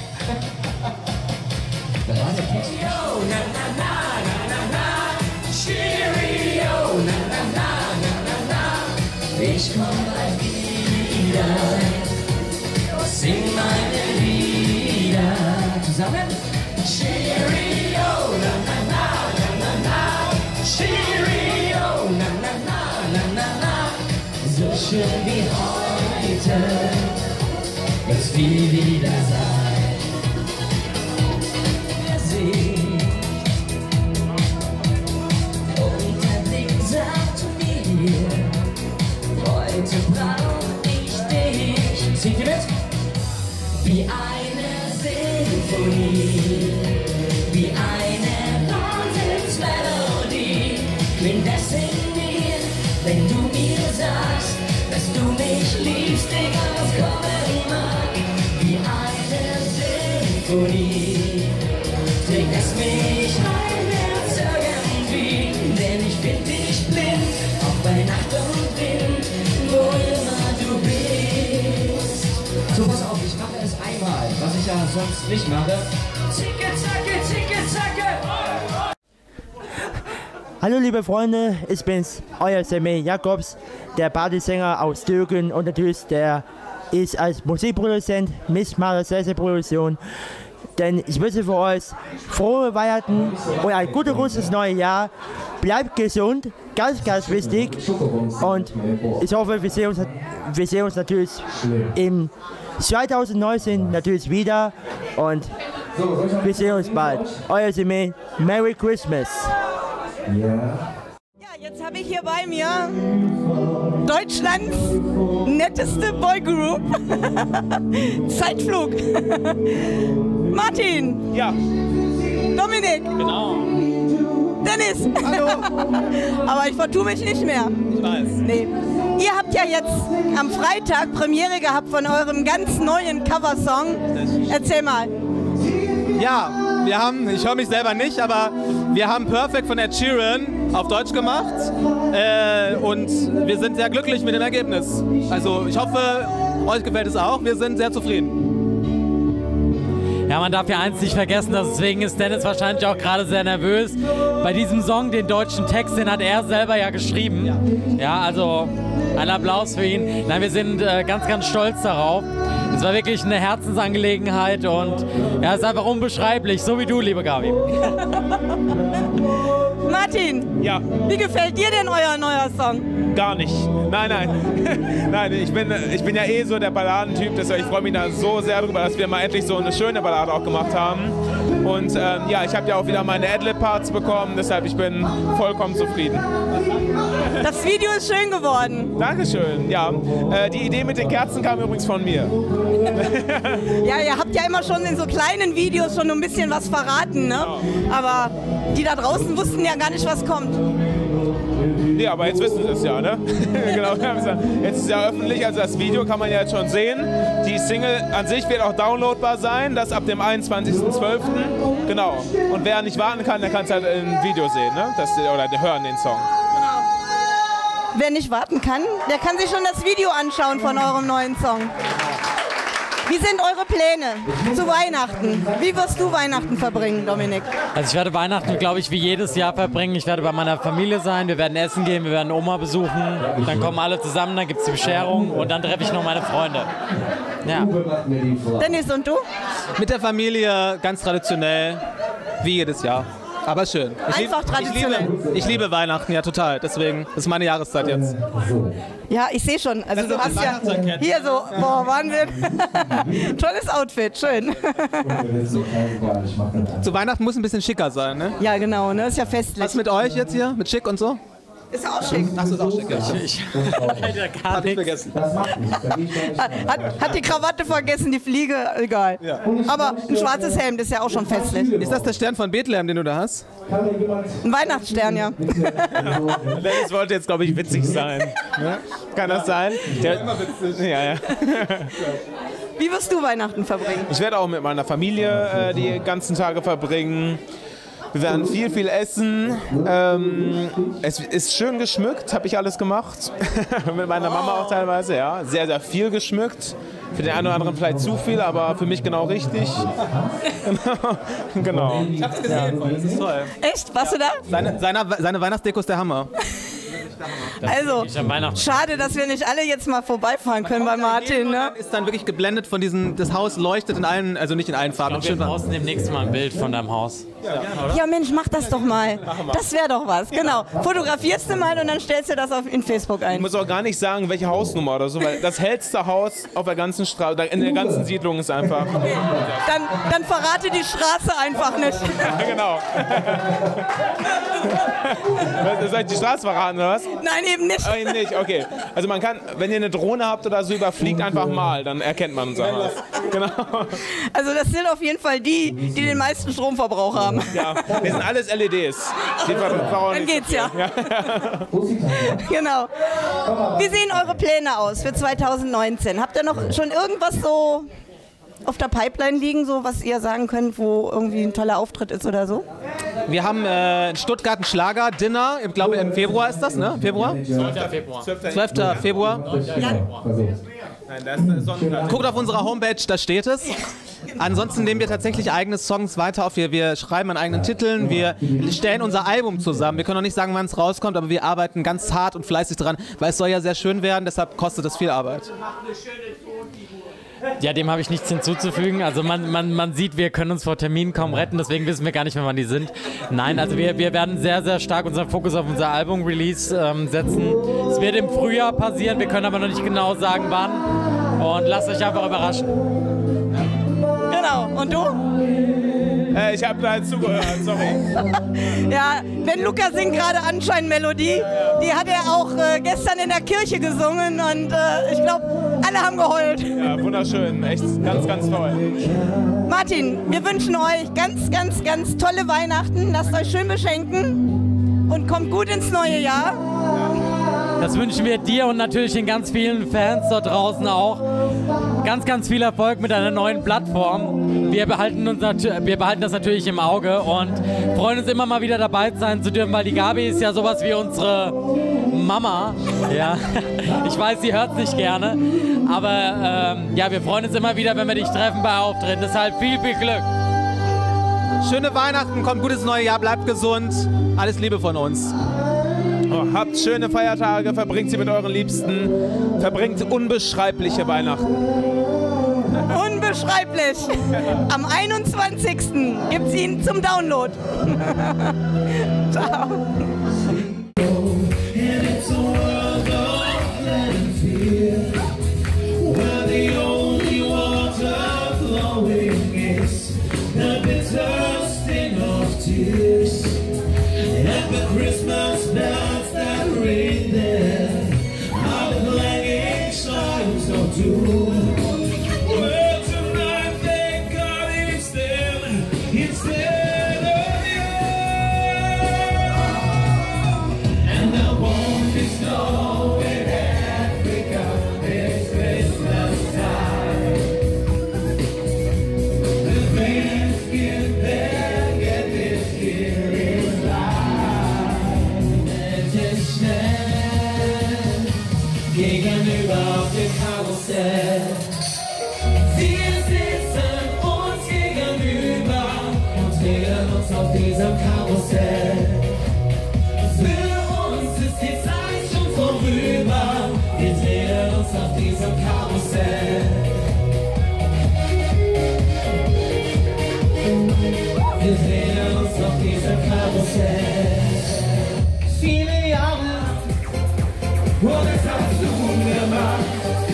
Yo, na na na na na na, Cheerio, na na na na na na. Ich komm bald wieder, sing meine Lieder Zusammen. Cheerio, na na na na na na, Cheerio, na na na na na na. So schön wie heute wird's nie wieder sein. Wir sehen und der Blick sagt mir, heute brauch ich dich. Singt ihr mit? Wie eine Sinfonie, wie eine Wahnsinnsmelodie, klingt es in mir, wenn du mir sagst, dass du mich liebst, egal was kommen mag. Wie eine Sinfonie, trägt es mich heimwärts irgendwie, denn ich bin dich blind, auch bei Nacht und Wind, wo immer du bist. So, pass auf, ich mache es einmal, was ich ja sonst nicht mache. Zicke, zacke, zicke, zacke. Hallo liebe Freunde, ich bin's, euer Semé Jakobs, der Partysänger aus Türken und natürlich der ich als Musikproduzent mitmache sehr, sehr Produktion. Denn ich wünsche für euch frohe Weihnachten und ein gutes, gutes neues Jahr. Bleibt gesund, ganz, ganz wichtig. Und ich hoffe, wir sehen uns, wir sehen uns natürlich im zweitausendneunzehn natürlich wieder. Und wir sehen uns bald. Euer Semé, Merry Christmas. Ja, jetzt habe ich hier bei mir Deutschlands netteste Boygroup. Zeitflug. Martin. Ja. Dominik. Genau. Dennis. Hallo. Aber ich vertue mich nicht mehr. Ich weiß. Nee. Ihr habt ja jetzt am Freitag Premiere gehabt von eurem ganz neuen Coversong. Erzähl mal. Ja, wir haben, ich höre mich selber nicht, aber wir haben Perfect von Ed Sheeran auf Deutsch gemacht äh, und wir sind sehr glücklich mit dem Ergebnis. Also ich hoffe, Euch gefällt es auch. Wir sind sehr zufrieden. Ja, man darf ja eins nicht vergessen, deswegen ist Dennis wahrscheinlich auch gerade sehr nervös. Bei diesem Song, den deutschen Text, den hat er selber ja geschrieben. Ja, ja, also ein Applaus für ihn. Nein, wir sind äh, ganz, ganz stolz darauf. Es war wirklich eine Herzensangelegenheit und ja, es ist einfach unbeschreiblich, so wie du, liebe Gabi. Martin, ja. Wie gefällt dir denn euer neuer Song? Gar nicht. Nein, nein. Nein, ich bin, ich bin ja eh so der Balladentyp, deshalb ich freue mich da so sehr drüber, dass wir mal endlich so eine schöne Ballade auch gemacht haben. Und ähm, ja, ich habe ja auch wieder meine Adlib-Parts bekommen, deshalb ich bin vollkommen zufrieden. Das Video ist schön geworden. Dankeschön, ja. Äh, die Idee mit den Kerzen kam übrigens von mir. Ja, ihr habt ja immer schon in so kleinen Videos schon ein bisschen was verraten, ne? Aber die da draußen wussten ja gar nicht, was kommt. Ja, aber jetzt wissen sie es ja, ne? Genau, jetzt ist es ja öffentlich, also das Video kann man ja jetzt schon sehen. Die Single an sich wird auch downloadbar sein, das ab dem einundzwanzigsten zwölften Genau. Und wer nicht warten kann, der kann es halt im Video sehen, ne? Das, oder hören den Song. Wer nicht warten kann, der kann sich schon das Video anschauen von eurem neuen Song. Wie sind eure Pläne zu Weihnachten? Wie wirst du Weihnachten verbringen, Dominik? Also ich werde Weihnachten, glaube ich, wie jedes Jahr verbringen. Ich werde bei meiner Familie sein, wir werden essen gehen, wir werden Oma besuchen. Dann kommen alle zusammen, dann gibt es die Bescherung und dann treffe ich noch meine Freunde. Ja. Dennis, und du? Mit der Familie, ganz traditionell, wie jedes Jahr. Aber schön. Ich Einfach lieb, traditionell. Ich liebe, ich liebe Weihnachten, ja total. Deswegen, das ist meine Jahreszeit jetzt. Ja, ich sehe schon. Also du hast ja hier so, boah, Wahnsinn. Tolles Outfit, schön. Zu Weihnachten muss ein bisschen schicker sein, ne? Ja, genau, ne? Ist ja festlich. Was mit euch jetzt hier? Mit schick und so? Ist ja auch schick. Ach, so ist auch schick, ja. Ich, ich gar nichts vergessen. Hat, hat die Krawatte vergessen, die Fliege, egal. Ja. Aber ein schwarzes Hemd ist ja auch schon festlich. Ist das der Stern von Bethlehem, den du da hast? Ein Weihnachtsstern, ja. Dennis wollte jetzt, glaube ich, witzig sein. Ne? Kann das sein? Der, ja, ja. Wie wirst du Weihnachten verbringen? Ich werde auch mit meiner Familie äh, die ganzen Tage verbringen. Wir werden viel, viel essen. Ähm, es ist schön geschmückt, habe ich alles gemacht. Mit meiner Mama auch teilweise, ja. Sehr, sehr viel geschmückt. Für den einen oder anderen vielleicht zu viel, aber für mich genau richtig. Genau. Ich hab's gesehen, ja. Das ist toll. Echt? Warst du da? Seine, seine, seine Weihnachtsdeko ist der Hammer. Also, schade, dass wir nicht alle jetzt mal vorbeifahren können bei Martin, ne? Ist dann wirklich geblendet von diesen, das Haus leuchtet in allen, also nicht in allen Farben. Ich glaube, wir brauchen demnächst mal ein Bild von deinem Haus. Ja, Mensch, mach das doch mal. Das wäre doch was, genau. Fotografierst du mal und dann stellst du das auf in Facebook ein. Ich muss auch gar nicht sagen, welche Hausnummer oder so, weil das hellste Haus auf der ganzen Straße, in der ganzen Siedlung ist einfach. Dann, dann verrate die Straße einfach nicht. Ja, genau. Soll ich die Straße verraten oder was? Nein, eben nicht. Ah, eben nicht, okay. Also man kann, wenn ihr eine Drohne habt oder so, überfliegt einfach mal, dann erkennt man unser Haus. Genau. Also das sind auf jeden Fall die, die den meisten Stromverbrauch haben. Ja, wir sind alles L E Ds. Die Dann geht's ja. ja. Genau. Wie sehen eure Pläne aus für zweitausendneunzehn? Habt ihr noch schon irgendwas so auf der Pipeline liegen, so was ihr sagen könnt, wo irgendwie ein toller Auftritt ist oder so? Wir haben äh, in Stuttgart ein Schlager-Dinner, ich glaube im Februar ist das, ne? Februar? zwölfter Februar. zwölfter Februar. Ja. Nein, das ist Sonntag. Guckt auf unserer Homepage, da steht es. Ansonsten nehmen wir tatsächlich eigene Songs weiter auf. Wir, wir schreiben an eigenen Titeln, wir stellen unser Album zusammen. Wir können noch nicht sagen, wann es rauskommt, aber wir arbeiten ganz hart und fleißig dran, weil es soll ja sehr schön werden, deshalb kostet das viel Arbeit. Ja, dem habe ich nichts hinzuzufügen. Also man, man, man sieht, wir können uns vor Terminen kaum retten, deswegen wissen wir gar nicht mehr, wann die sind. Nein, also wir, wir werden sehr, sehr stark unseren Fokus auf unser Album-Release ähm, setzen. Es wird im Frühjahr passieren, wir können aber noch nicht genau sagen, wann. Und lasst euch einfach überraschen. Genau. Und du? Äh, ich habe da zugehört, sorry. Ja, wenn Luca singt gerade Anscheinmelodie, die hat er auch äh, gestern in der Kirche gesungen und äh, ich glaube, alle haben geheult. Ja, wunderschön, echt ganz, ganz toll. Martin, wir wünschen euch ganz, ganz, ganz tolle Weihnachten. Lasst euch schön beschenken und kommt gut ins neue Jahr. Das wünschen wir dir und natürlich den ganz vielen Fans dort draußen auch. ganz, ganz viel Erfolg mit einer neuen Plattform. Wir behalten, uns wir behalten das natürlich im Auge und freuen uns immer mal wieder dabei sein zu dürfen, weil die Gabi ist ja sowas wie unsere Mama. Ja. Ich weiß, sie hört es nicht gerne, aber ähm, ja, wir freuen uns immer wieder, wenn wir dich treffen bei Auftritten. Deshalb viel, viel Glück. Schöne Weihnachten, kommt gutes neues Jahr, bleibt gesund. Alles Liebe von uns. Oh, habt schöne Feiertage, verbringt sie mit euren Liebsten, verbringt unbeschreibliche Weihnachten. Unbeschreiblich! Am einundzwanzigsten gibt es ihn zum Download. Ciao. Christmas bells that ring there are clanging chimes of doom. Well, tonight thank God instead, instead of you. And there won't be snow in Africa this Christmas time. The greatest gift they'll get this year is gegenüber auf dem Karussell. Wir sitzen uns gegenüber und drehen uns auf diesem Karussell. Für uns ist die Zeit schon vorüber. Wir drehen uns auf diesem Karussell. Wir drehen uns auf diesem Karussell. Viele Jahre und es hast du gemacht.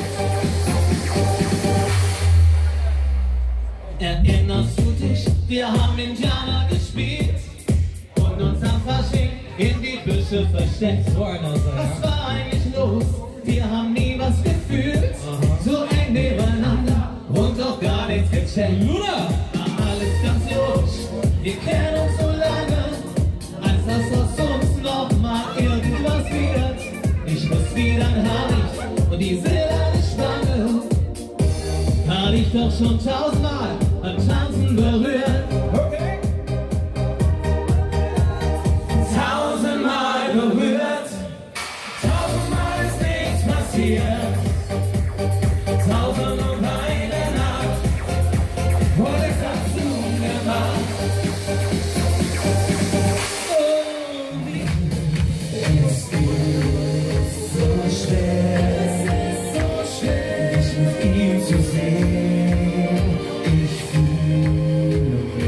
Erinnerst du dich? Wir haben Indianer gespielt und uns am Fasching in die Büsche versteckt. Was war eigentlich los? Wir haben nie was gefühlt. So eng nebeneinander und doch gar nichts gecheckt. War alles ganz logisch. Wir kennen uns so lange, als dass aus uns noch mal irgendwas wird. Ich muss wieder ein Haarlicht und die silberne Spange habe ich doch schon tausendmal beim Tanzen berührt. Okay. Tausendmal berührt, tausendmal ist nichts passiert. Tausend und eine Nacht, und es hast du gemacht. Oh, wie ist du? So schwer, so schwer, dich mit ihm zu sehen. Ich fühle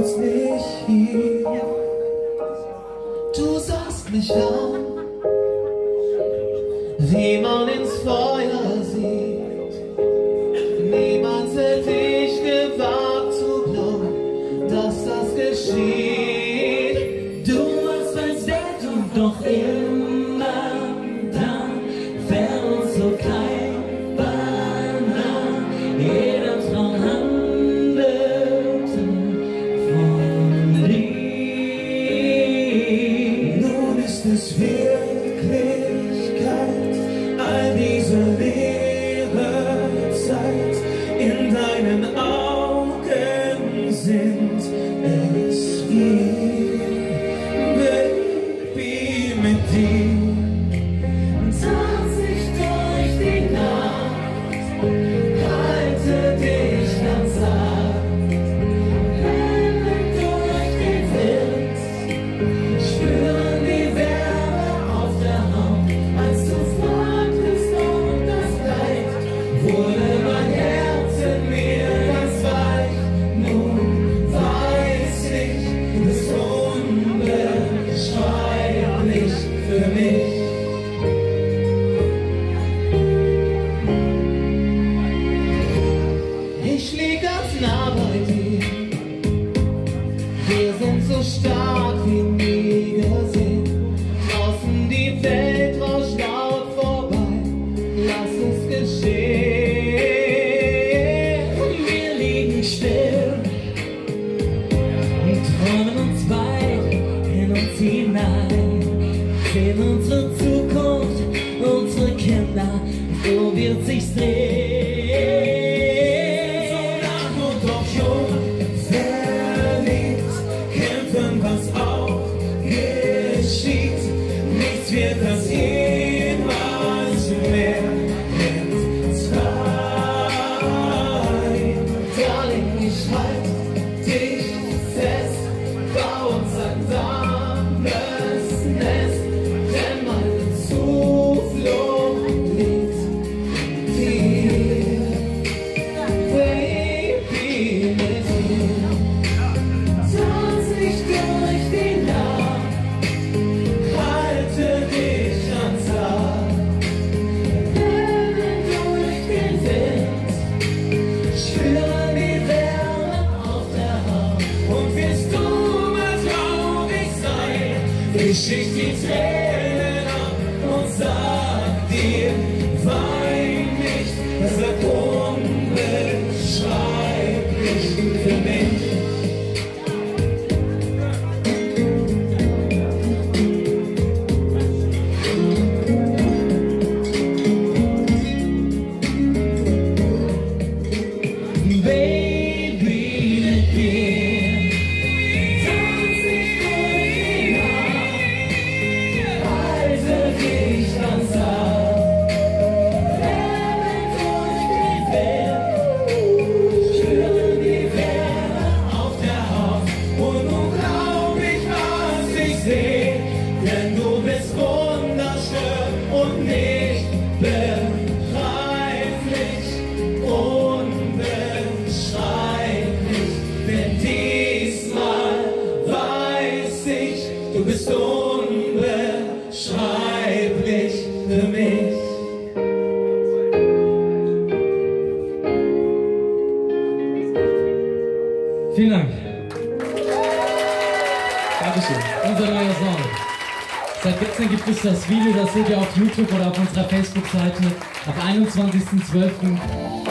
warst nicht hier. Du sahst mich an, wie man ins Feuer sieht. Niemals hätte ich gewagt zu glauben, dass das geschieht. Du warst mein Wert und doch immer dann, wer uns so klein war, nah. Jeder Traum handelte von dir. Nun ist es Wirklichkeit, all diese leere Zeit. In deinen Augen sind es wir, Baby, mit dir. Tanz ich durch die Nacht, halte dich ganz sacht, renne durch den Wind, spüren die Wärme auf der Haut, als du fragtest, ob das bleibt, wurde mein Herz in mir ganz weich. Nun weiß ich, du bist unbeschreiblich für mich. Ich lieg ganz nah bei dir, wir sind so stark wie nie gesehen. Draußen die Welt rauscht laut vorbei, lass es geschehen. Wir liegen still und träumen uns weit in uns hinein, sehen unsere Zukunft, unsere Kinder, so wird sich's drehen. So lang und doch jung, verliebt, kämpfen, was auch geschieht. Nichts wird das jemals mehr entzweien. Darling, ich halt dich fest, bau uns ein warmes Nest, denn meine Zuflucht liegt in dir. Baby, mit dir tanz ich durch die Nacht, halte dich ans Sacht, renne durch den Wind, spüre die Wärme auf der Haut. Und wirst du mal traurig sein, wisch ich die Tränen ab und sag dir, wein nicht, das wird unbeschreiblich für mich. Baby, mit dir tanz ich durch die Nacht, halte dich ganz sacht, renne durch den Wind, spüre die Wärme auf der Haut. Und nun glaub ich, was ich seh, denn du bist wunderschön und nicht begreiflich, unbeschreiblich. Denn diesmal weiß ich, du bist unbeschreiblich für mich. Vielen Dank. Dankeschön. Unser neuer Song. Seit gestern gibt es das Video, das seht ihr auf YouTube oder auf unserer Facebook-Seite. Ab einundzwanzigsten zwölften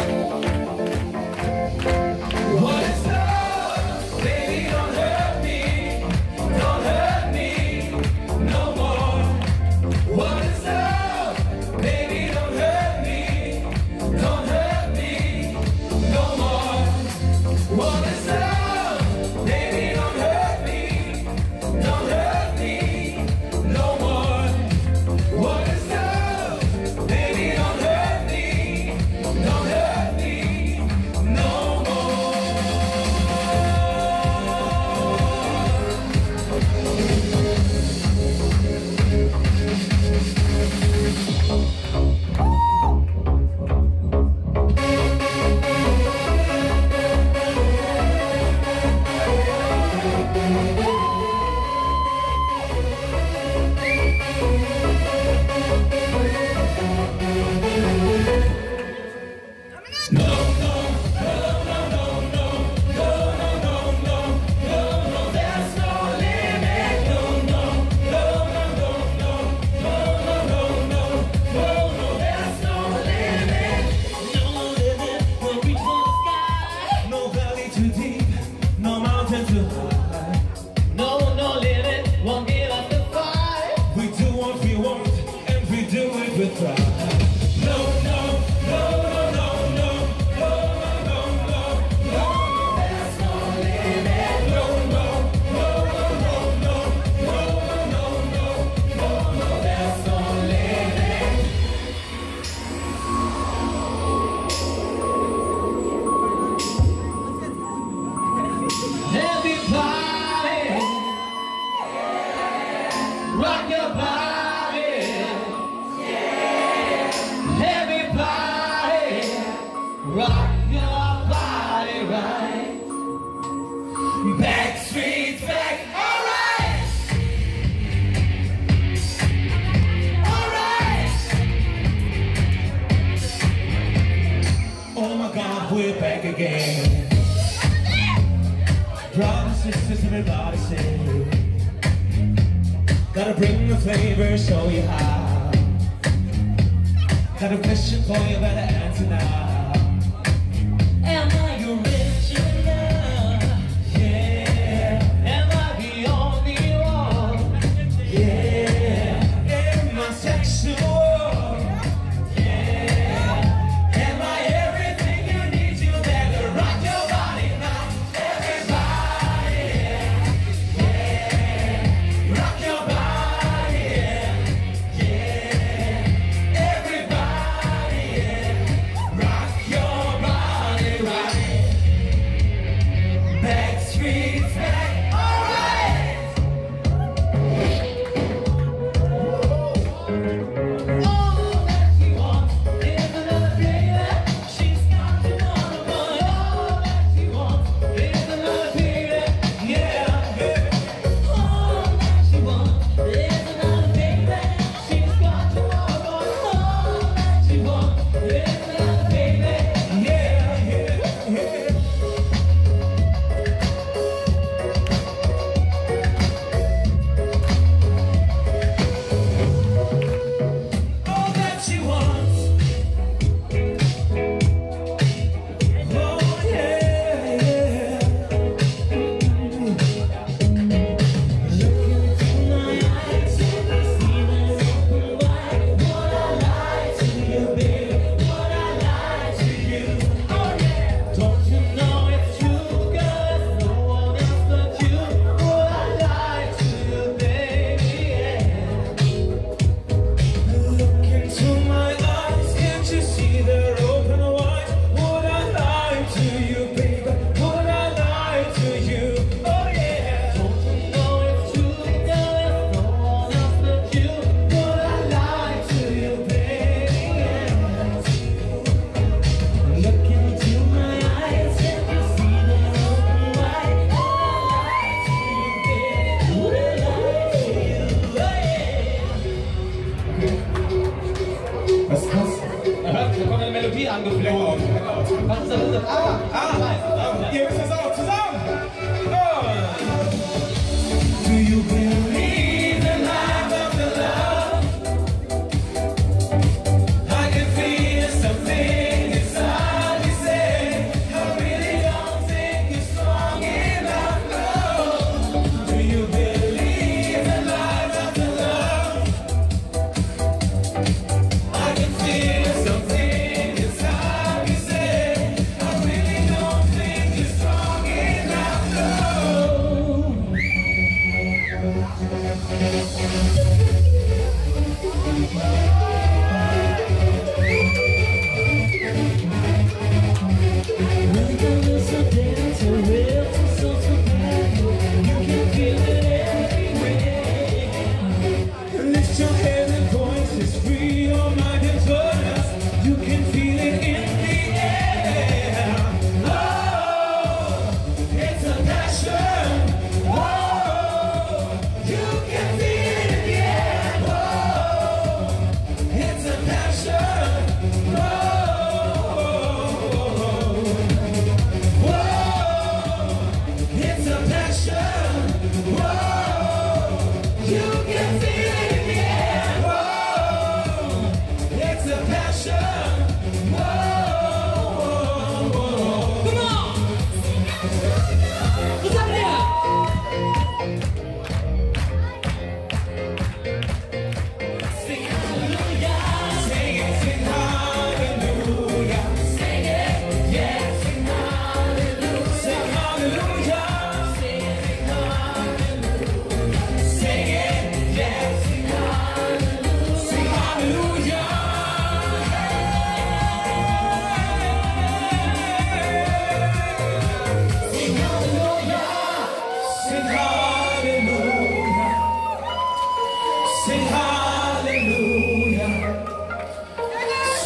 What is love? Baby, don't hurt me, don't hurt me no more. What is love? Baby, don't hurt me, don't hurt me no more. What is love? Baby, don't hurt me, don't hurt me no more. What is love? Baby, don't hurt me, don't hurt do it with pride. No, no, no, no, no, no, no, no, no, no, there's no limit. No, no, no, no, no, no, no, no, no, no, there's no limit. Everybody, rock your body. Everybody, rock your body right. Backstreet's back, alright. Alright. Oh my God, we're back again. Brothers, sisters, everybody say, gotta bring the flavor, show you how. Got a question for you, better answer now. Am I your original? Yeah. Am I the only one? Yeah. Am I sexual? Yeah. Am I everything you need? You better rock your body now. Everybody, yeah. Rock your body, yeah. Yeah. Everybody, yeah. Rock your body right. Backstreet's back, alright. All that she wants is another baby. She's got to wanna boy. All that she wants is another baby. Yeah, yeah. All that she wants is another baby. She's got to wanna boy. All that she wants is another baby. Yeah, yeah, yeah. All that she wants. Oh yeah, yeah. Look into my eyes, see them open wide. Would I lie to you, baby? Would I lie to you? Oh yeah. Don't you know it's true, girl? No one else but you. Would I lie to you, baby? Yeah. Look into my eyes, can't you see they're open wide? Would I lie to you, baby? Would I lie to you? Oh yeah. Don't you know it's true, girl? No one else but you. Would I lie to you, baby? Yeah. Look into my eyes, can't you see they're open wide? Would I lie to you, baby? Would I lie to you? Oh yeah. Was ist das? Er hört, da kommt eine Melodie angeflogen. Was ist da drin? Ah, ah, ihr wisst es auch zusammen. Do you believe in life after love? I can feel something inside me say, I really don't think you're strong enough, no. Do you believe in life after love? I can feel something inside me say, I really don't think you're strong enough, no. Rhythm is a dance, a rhythm so tobacco. You can feel it everywhere. Lift your head and voices, free your mind and join us. You can feel it in the air. Oh, it's a passion. Oh, you can feel it in the air. Oh, it's a passion. Oh, oh, it's a passion. Oh, you can feel it in the air. Oh, it's a passion. Whoa, come on. What's up there? Sing hallelujah.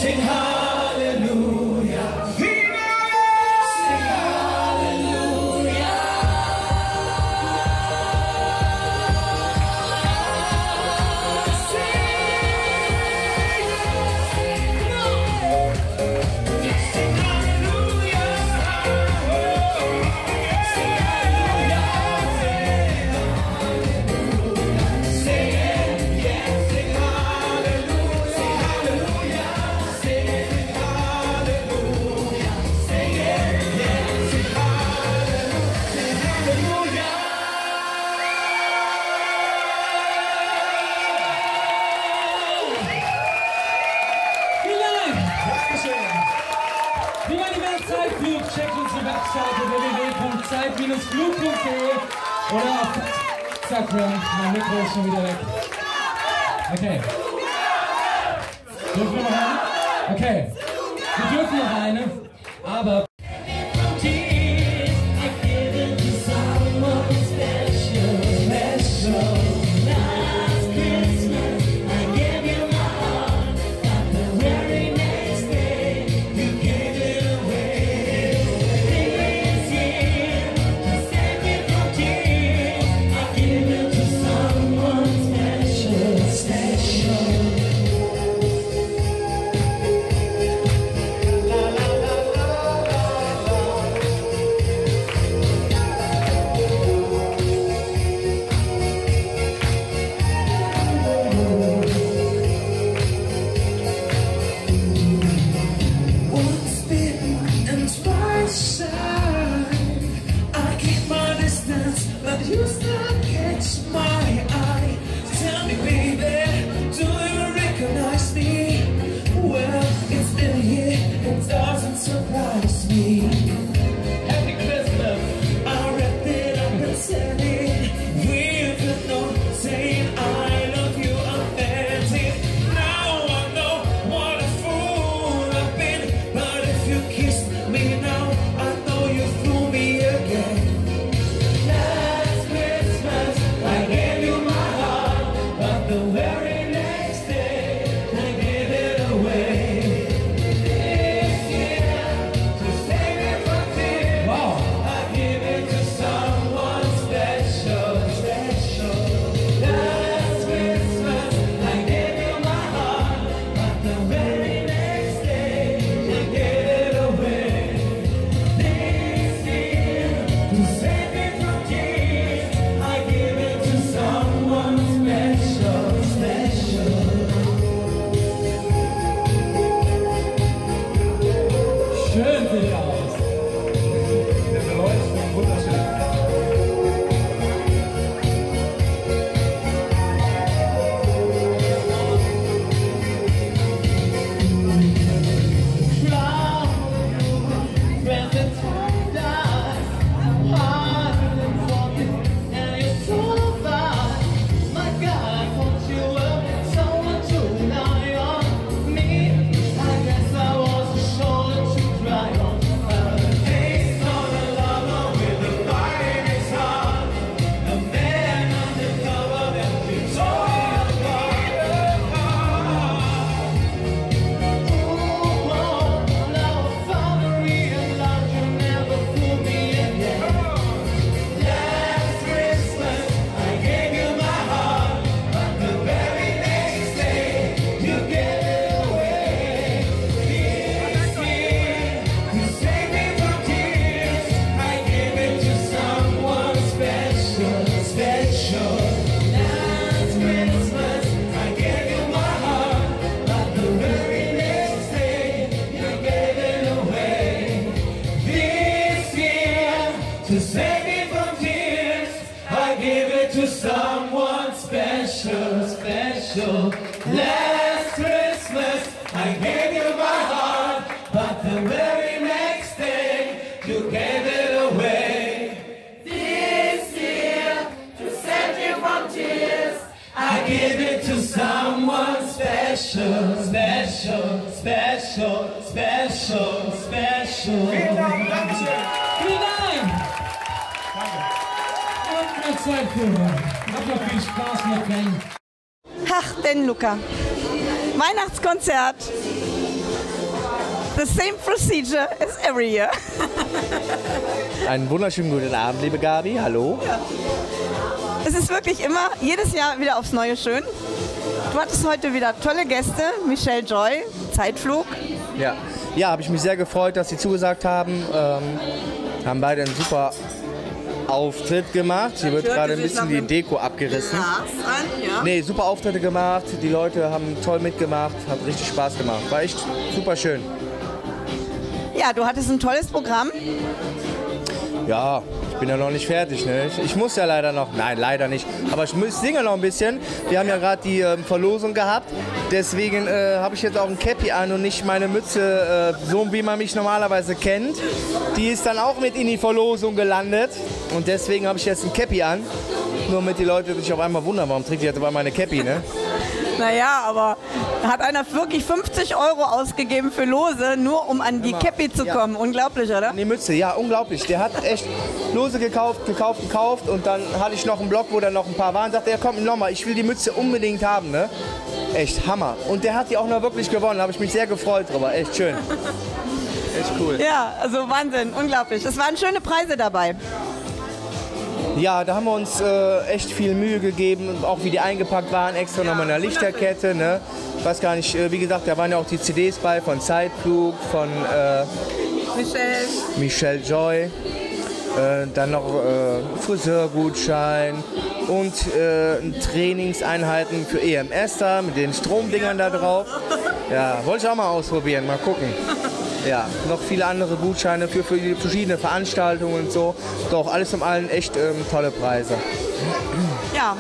Sing Halleluja. Sing Halleluja. Wie man die mehr Zeit flug, checkt unsere Webseite w w w punkt zeit Bindestrich flug punkt de oder auf Instagram. Mein Mikro ist schon wieder weg. Okay. Dürfen wir noch eine? Okay. Wir dürfen noch eine, aber... You still catch my eye. Tell me, baby, do you recognize me? Well, it's been a year, it doesn't surprise me. Happy Christmas. I wrapped it up and said it. We've no saying I love you, I'm empty. Now I know what a fool I've been. But if you kissed me now, I know you fool me again. The very next day, I gave it away. This year, to save it from tears, wow. I give it to someone special, special. Last Christmas, I gave you my heart, but the very next day, I gave it away. This year, to save it from tears, I give it to someone special. Schön sieht er aus. Der Geräusch ist wunderschön. To save me from tears, I give it to someone special, special. Last Christmas, I gave you my heart, but the very next day, you gave it away. This year, to save you from tears, I give it to someone special, special, special, special, special. Vielen Dank, Dankeschön. Vielen Dank. Zeit für Habt noch viel Spaß mit Ben. Ach, Ben Luca. Weihnachtskonzert. The same procedure as every year. Einen wunderschönen guten Abend, liebe Gabi. Hallo. Ja. Es ist wirklich immer, jedes Jahr wieder aufs Neue schön. Du hattest heute wieder tolle Gäste. Michelle Joy, Zeitflug. Ja, ja, habe ich mich sehr gefreut, dass Sie zugesagt haben. Ähm, haben beide einen super Auftritt gemacht. Hier wird gerade ein bisschen die Deko abgerissen. An, ja. Nee, super Auftritte gemacht. Die Leute haben toll mitgemacht. Hat richtig Spaß gemacht. War echt super schön. Ja, du hattest ein tolles Programm. Ja, ich bin ja noch nicht fertig. Ne? Ich, ich muss ja leider noch, nein, leider nicht, aber ich muss, singe noch ein bisschen. Wir haben ja gerade die ähm, Verlosung gehabt, deswegen äh, habe ich jetzt auch ein Cappy an und nicht meine Mütze, äh, so wie man mich normalerweise kennt. Die ist dann auch mit in die Verlosung gelandet und deswegen habe ich jetzt ein Cappy an, nur damit die Leute sich auf einmal wundern, warum trägt die jetzt auf einmal eine Cappy, ne? Naja, aber hat einer wirklich fünfzig Euro ausgegeben für Lose, nur um an die Cappy zu kommen. Unglaublich, oder? An die Mütze, ja, unglaublich. Der hat echt Lose gekauft, gekauft, gekauft und dann hatte ich noch einen Block, wo dann noch ein paar waren. Sagte er, komm, nochmal, ich will die Mütze unbedingt haben, ne? Echt Hammer. Und der hat die auch noch wirklich gewonnen, da habe ich mich sehr gefreut drüber. Echt schön. Echt cool. Ja, also Wahnsinn, unglaublich. Es waren schöne Preise dabei. Ja, da haben wir uns äh, echt viel Mühe gegeben, auch wie die eingepackt waren, extra nochmal in einer Lichterkette. Ne? Ich weiß gar nicht, äh, wie gesagt, da waren ja auch die C Ds bei von Zeitflug, von äh, Michelle. Michelle Joy, äh, dann noch äh, Friseurgutschein und äh, Trainingseinheiten für E M S da mit den Stromdingern da drauf. Ja, wollte ich auch mal ausprobieren, mal gucken. Ja, noch viele andere Gutscheine für, für die verschiedene Veranstaltungen und so. Doch, alles in allem echt ähm, tolle Preise. Ja.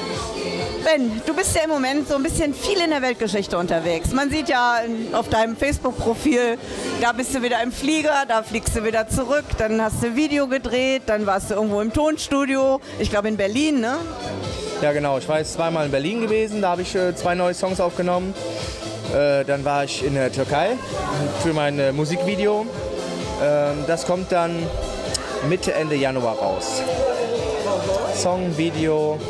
Ben, du bist ja im Moment so ein bisschen viel in der Weltgeschichte unterwegs. Man sieht ja auf deinem Facebook-Profil, da bist du wieder im Flieger, da fliegst du wieder zurück, dann hast du ein Video gedreht, dann warst du irgendwo im Tonstudio, ich glaube in Berlin, ne? Ja genau, ich war jetzt zweimal in Berlin gewesen, da habe ich äh, zwei neue Songs aufgenommen. Äh, dann war ich in der Türkei für mein äh, Musikvideo. Ähm, das kommt dann Mitte, Ende Januar raus. Song, Video.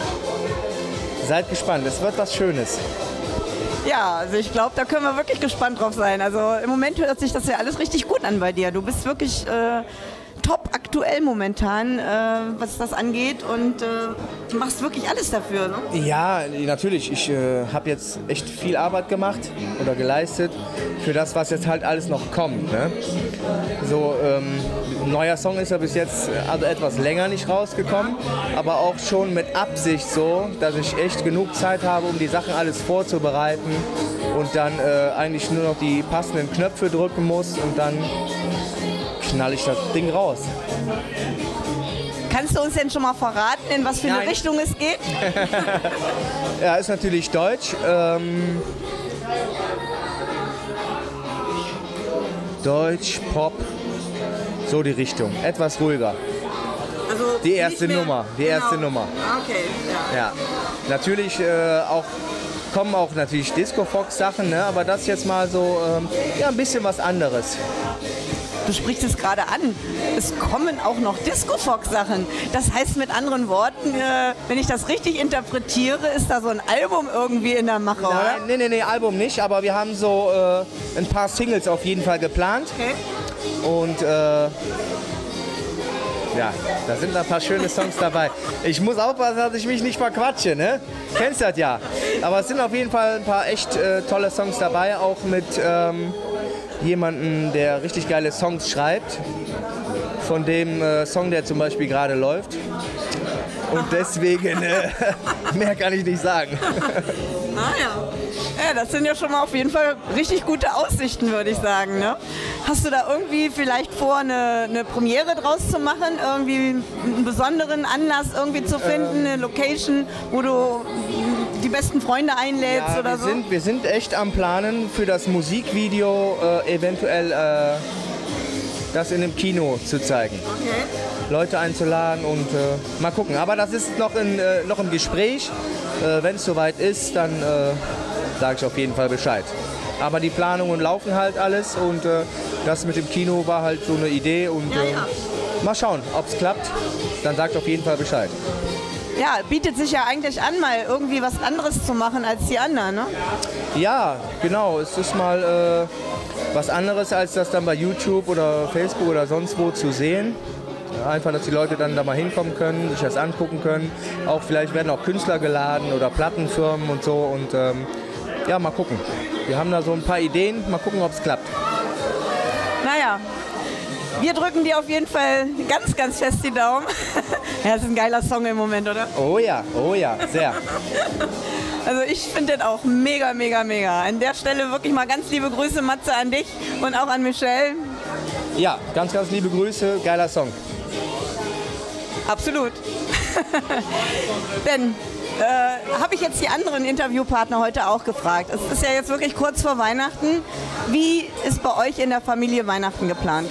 Seid gespannt, es wird was Schönes. Ja, also ich glaube, da können wir wirklich gespannt drauf sein. Also im Moment hört sich das ja alles richtig gut an bei dir. Du bist wirklich äh, top aktuell momentan, äh, was das angeht und äh, du machst wirklich alles dafür, ne? Ja, natürlich. Ich äh, habe jetzt echt viel Arbeit gemacht oder geleistet für das, was jetzt halt alles noch kommt. Ne? So, ähm, ein neuer Song ist ja bis jetzt also etwas länger nicht rausgekommen, aber auch schon mit Absicht so, dass ich echt genug Zeit habe, um die Sachen alles vorzubereiten und dann äh, eigentlich nur noch die passenden Knöpfe drücken muss und dann knall ich das Ding raus. Kannst du uns denn schon mal verraten, in was für eine Nein. Richtung es geht? Ja, ist natürlich deutsch. Ähm, Deutsch, Pop, so die Richtung. Etwas ruhiger. Also Die erste nicht mehr- Nummer, die genau. erste Nummer. Okay, ja. Ja, natürlich äh, auch kommen auch natürlich Disco-Fox-Sachen, ne? Aber das jetzt mal so ähm, ja, ein bisschen was anderes. Du sprichst es gerade an. Es kommen auch noch Disco-Fox-Sachen. Das heißt mit anderen Worten, äh, wenn ich das richtig interpretiere, ist da so ein Album irgendwie in der Mache, oder? Nein, nee, nee, nee, Album nicht, aber wir haben so äh, ein paar Singles auf jeden Fall geplant. Okay. Und äh, ja, da sind ein paar schöne Songs dabei. Ich muss aufpassen, dass ich mich nicht verquatsche, ne? Kennst das ja. Aber es sind auf jeden Fall ein paar echt äh, tolle Songs dabei, auch mit ähm, jemandem, der richtig geile Songs schreibt. Von dem äh, Song, der zum Beispiel gerade läuft. Und deswegen, äh, mehr kann ich nicht sagen. Ah ja. Ja, das sind ja schon mal auf jeden Fall richtig gute Aussichten, würde ich sagen. Ne? Hast du da irgendwie vielleicht vor, eine, eine Premiere draus zu machen? Irgendwie einen besonderen Anlass irgendwie zu finden, eine Location, wo du die besten Freunde einlädst Ja, oder wir so? sind, wir sind echt am Planen für das Musikvideo äh, eventuell äh, das in einem Kino zu zeigen. Okay. Leute einzuladen und äh, mal gucken. Aber das ist noch, in, äh, noch im Gespräch. Äh, Wenn es soweit ist, dann äh, sage ich auf jeden Fall Bescheid. Aber die Planungen laufen halt alles und äh, das mit dem Kino war halt so eine Idee und Ja, äh, ja. mal schauen, ob es klappt. Dann sagt auf jeden Fall Bescheid. ja, bietet sich ja eigentlich an, mal irgendwie was anderes zu machen als die anderen, ne? Ja, genau. Es ist mal äh, was anderes, als das dann bei YouTube oder Facebook oder sonst wo zu sehen. Einfach, dass die Leute dann da mal hinkommen können, sich das angucken können. Auch vielleicht werden auch Künstler geladen oder Plattenfirmen und so. Und ähm, ja, mal gucken. Wir haben da so ein paar Ideen. Mal gucken, ob es klappt. Naja, wir drücken dir auf jeden Fall ganz, ganz fest die Daumen. Ja, das ist ein geiler Song im Moment, oder? Oh ja, oh ja, sehr. Also ich finde den auch mega, mega, mega. An der Stelle wirklich mal ganz liebe Grüße, Matze, an dich und auch an Michelle. Ja, ganz, ganz liebe Grüße. Geiler Song. Absolut. Denn äh, habe ich jetzt die anderen Interviewpartner heute auch gefragt. Es ist ja jetzt wirklich kurz vor Weihnachten. Wie ist bei euch in der Familie Weihnachten geplant?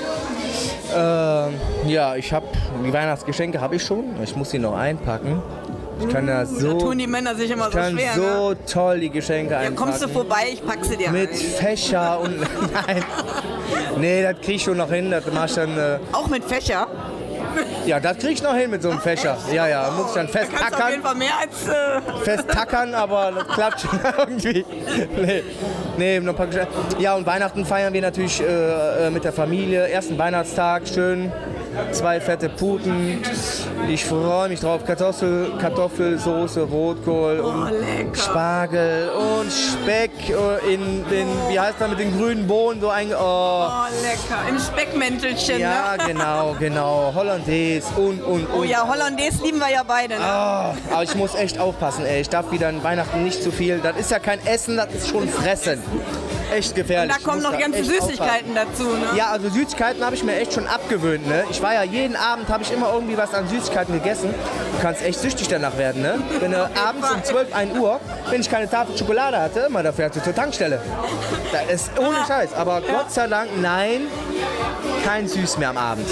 Äh, ja, ich habe die Weihnachtsgeschenke habe ich schon. Ich muss sie noch einpacken. Ich kann da so, Da tun die Männer sich immer ich so kann schwer. so Ne? toll die Geschenke Ja, einpacken. kommst du vorbei, ich pack sie dir Mit ein. Fächer und nein. Nee, das krieg ich schon noch hin. Das mach ich dann. Äh, Auch mit Fächer? ja, das krieg ich noch hin mit so einem Fächer. Ja, ja, muss ich dann Da kannst du auf jeden festtackern. Fall mehr als... Äh Festtackern, aber das klappt schon irgendwie. Nee, nee, noch ein paar Geschenke. Ja, und Weihnachten feiern wir natürlich äh, mit der Familie. Ersten Weihnachtstag, schön. Zwei fette Puten. Ich freue mich drauf. Kartoffel, Kartoffelsoße, Rotkohl und lecker. Spargel und Speck in den, wie heißt das mit den grünen Bohnen so ein. Oh, Oh, lecker. Im Speckmäntelchen, ja, ne? genau, genau. Hollandaise und, und, und. Oh ja, Hollandaise lieben wir ja beide, ne? Ah, aber ich muss echt aufpassen, ey. Ich darf wieder an Weihnachten nicht zu viel. Das ist ja kein Essen, das ist schon Fressen. Echt gefährlich. Und da kommen Ich noch muss ganze echt Süßigkeiten aufpassen. dazu, ne? Ja, also Süßigkeiten habe ich mir echt schon abgewöhnt, ne? Ich war ja jeden Abend, habe ich immer irgendwie was an Süßigkeiten gegessen. Du kannst echt süchtig danach werden, ne? Wenn du abends um zwölf, ein Uhr, wenn ich keine Tafel Schokolade hatte, immer da fährst du zur Tankstelle. Das ist ohne Scheiß. Aber Gott sei Dank, nein, kein Süß mehr am Abend.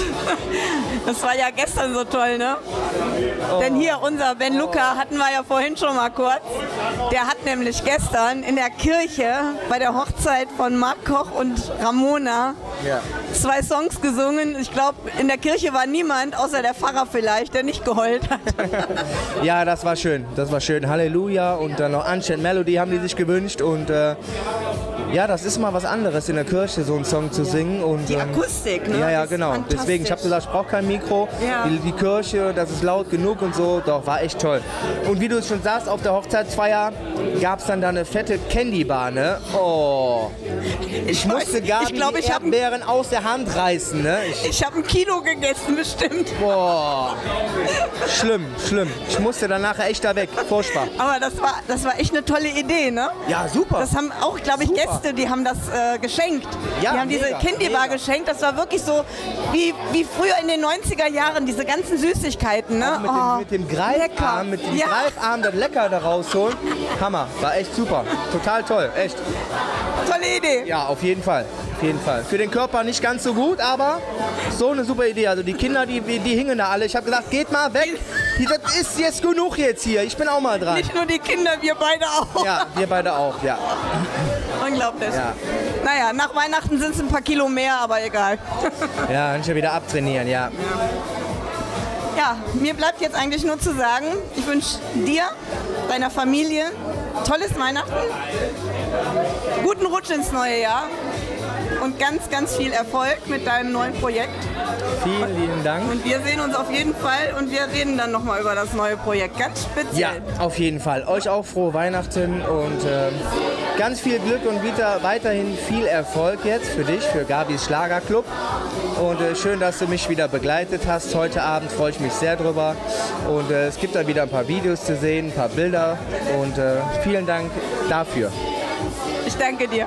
Das war ja gestern so toll, ne? Denn hier, unser Ben Luca, hatten wir ja vorhin schon mal kurz. Der hat nämlich gestern in der Kirche bei der Hochzeit von Marc Koch und Ramona Ja. zwei Songs gesungen. Ich glaube, in der Kirche war niemand, außer der Pfarrer vielleicht, der nicht geheult hat. Ja, das war schön. Das war schön. Halleluja. Und dann noch Ancient Melody haben die sich gewünscht. Und äh, ja, das ist mal was anderes in der Kirche, so einen Song zu singen. Und, Die ähm, Akustik, ne? Ja, ja, Das ist genau. fantastisch. Deswegen, ich habe gesagt, ich brauche kein Mikro. Ja. Die, die Kirche, das ist laut genug und so. Doch, war echt toll. Und wie du es schon sagst, auf der Hochzeitsfeier gab es dann da eine fette Candy-Bar, ne? Oh. Ich, musste Gabi ich glaub, die ich hab- Erdbeeren aus der Hand reißen, ne? Ich, Ich habe ein Kilo gegessen, bestimmt. boah. Schlimm, schlimm. Ich musste dann nachher echt da weg. Furchtbar. Aber das war, das war echt eine tolle Idee, ne? Ja, super. Das haben auch, glaube ich, Super. Gäste, die haben das äh, geschenkt. Ja, die haben diese mega, Candy-Bar mega. geschenkt. Das war wirklich so wie, wie früher in den neunziger Jahren, diese ganzen Süßigkeiten, ne? Mit, Oh, dem, mit dem lecker. Greifarm, mit dem Ja. Greifarm das Lecker da rausholen. Hammer, war echt super. Total toll, echt. Tolle Idee. Ja, auf jeden Fall. Auf jeden Fall. Für den Körper nicht ganz so gut, aber so eine super Idee. Also die Kinder, die, die hingen da alle. Ich habe gesagt, geht mal weg. Die, das ist jetzt genug jetzt hier. Ich bin auch mal dran. Nicht nur die Kinder, wir beide auch. Ja, wir beide auch, ja. Unglaublich. Ja, Naja, nach Weihnachten sind es ein paar Kilo mehr, aber egal. ja kann ich ja wieder abtrainieren, ja. Ja, mir bleibt jetzt eigentlich nur zu sagen, ich wünsche dir, deiner Familie tolles Weihnachten, guten Rutsch ins neue Jahr und ganz, ganz viel Erfolg mit deinem neuen Projekt. Vielen lieben Dank. Und wir sehen uns auf jeden Fall und wir reden dann nochmal über das neue Projekt, ganz Ja, speziell. auf jeden Fall. Euch auch frohe Weihnachten und ähm, ganz viel Glück und wieder weiterhin viel Erfolg jetzt für dich, für Gabis Schlagerclub. Und äh, schön, dass du mich wieder begleitet hast. Heute Abend freue ich mich sehr drüber. Und äh, es gibt da wieder ein paar Videos zu sehen, ein paar Bilder. Und äh, vielen Dank dafür. Ich danke dir.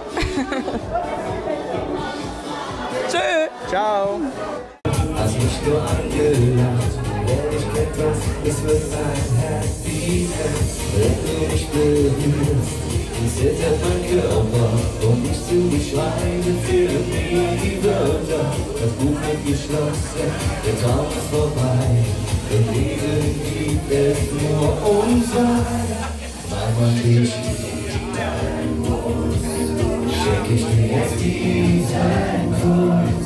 Tschö. Ciao. Hast mich nur angelacht, wenn ich etwas, es wird mein Herz bieten, wenn du mich berührst, zittert mein Körper, um dich zu beschreiben, fehlen mir die Wörter, das Buch wird geschlossen, der Traum ist vorbei, im Leben gibt es nur uns zwei, weil man dich lieben muss, schenk ich dir jetzt diesen Kuss.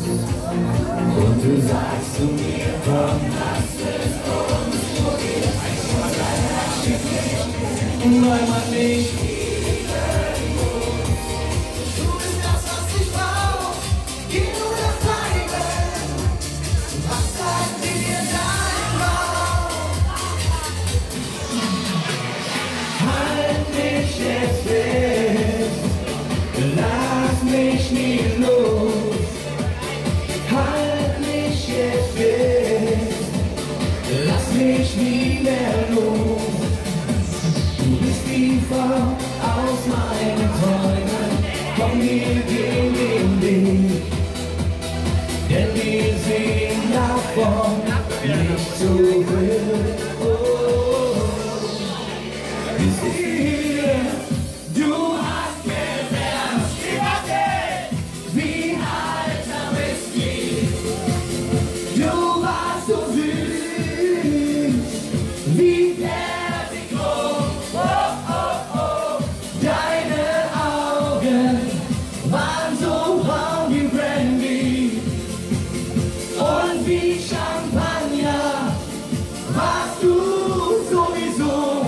Und du sagst zu mir, komm, lass es uns probieren. Heimat nicht. Du bist das, was ich brauch. Geh nur das Bleiben. Was sagt dir dein Bauch? Halt mich jetzt fest, lass mich nie los. Halt mich jetzt fest, lass mich nie mehr los. Du bist die Frau aus meinen Träumen, komm, wir gehen den Weg, denn wir sehen nach vorn, nicht zurück. Oh, wir sind hier, du hast gewärmt, wie alter Whisky. Du warst so süß, wie Persiko. Oh, oh, oh. Deine Augen waren so braun wie Brandy und wie Champagner warst du sowieso.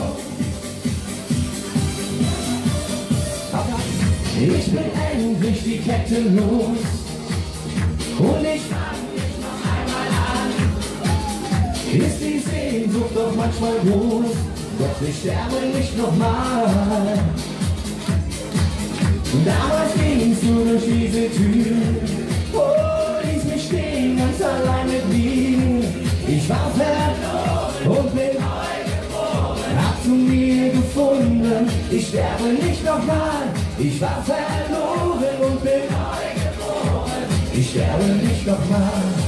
Ich bin endlich die Kette los und ich fang dich noch einmal an. Ist die Sehnsucht doch manchmal groß, doch ich sterbe nicht nochmal. Damals gingst du durch diese Tür, oh, ließ mich stehen ganz allein mit mir. Ich war verloren und bin neu geboren, hab zu mir gefunden, ich sterbe nicht nochmal. Ich war verloren und bin neu geboren, ich sterbe nicht nochmal.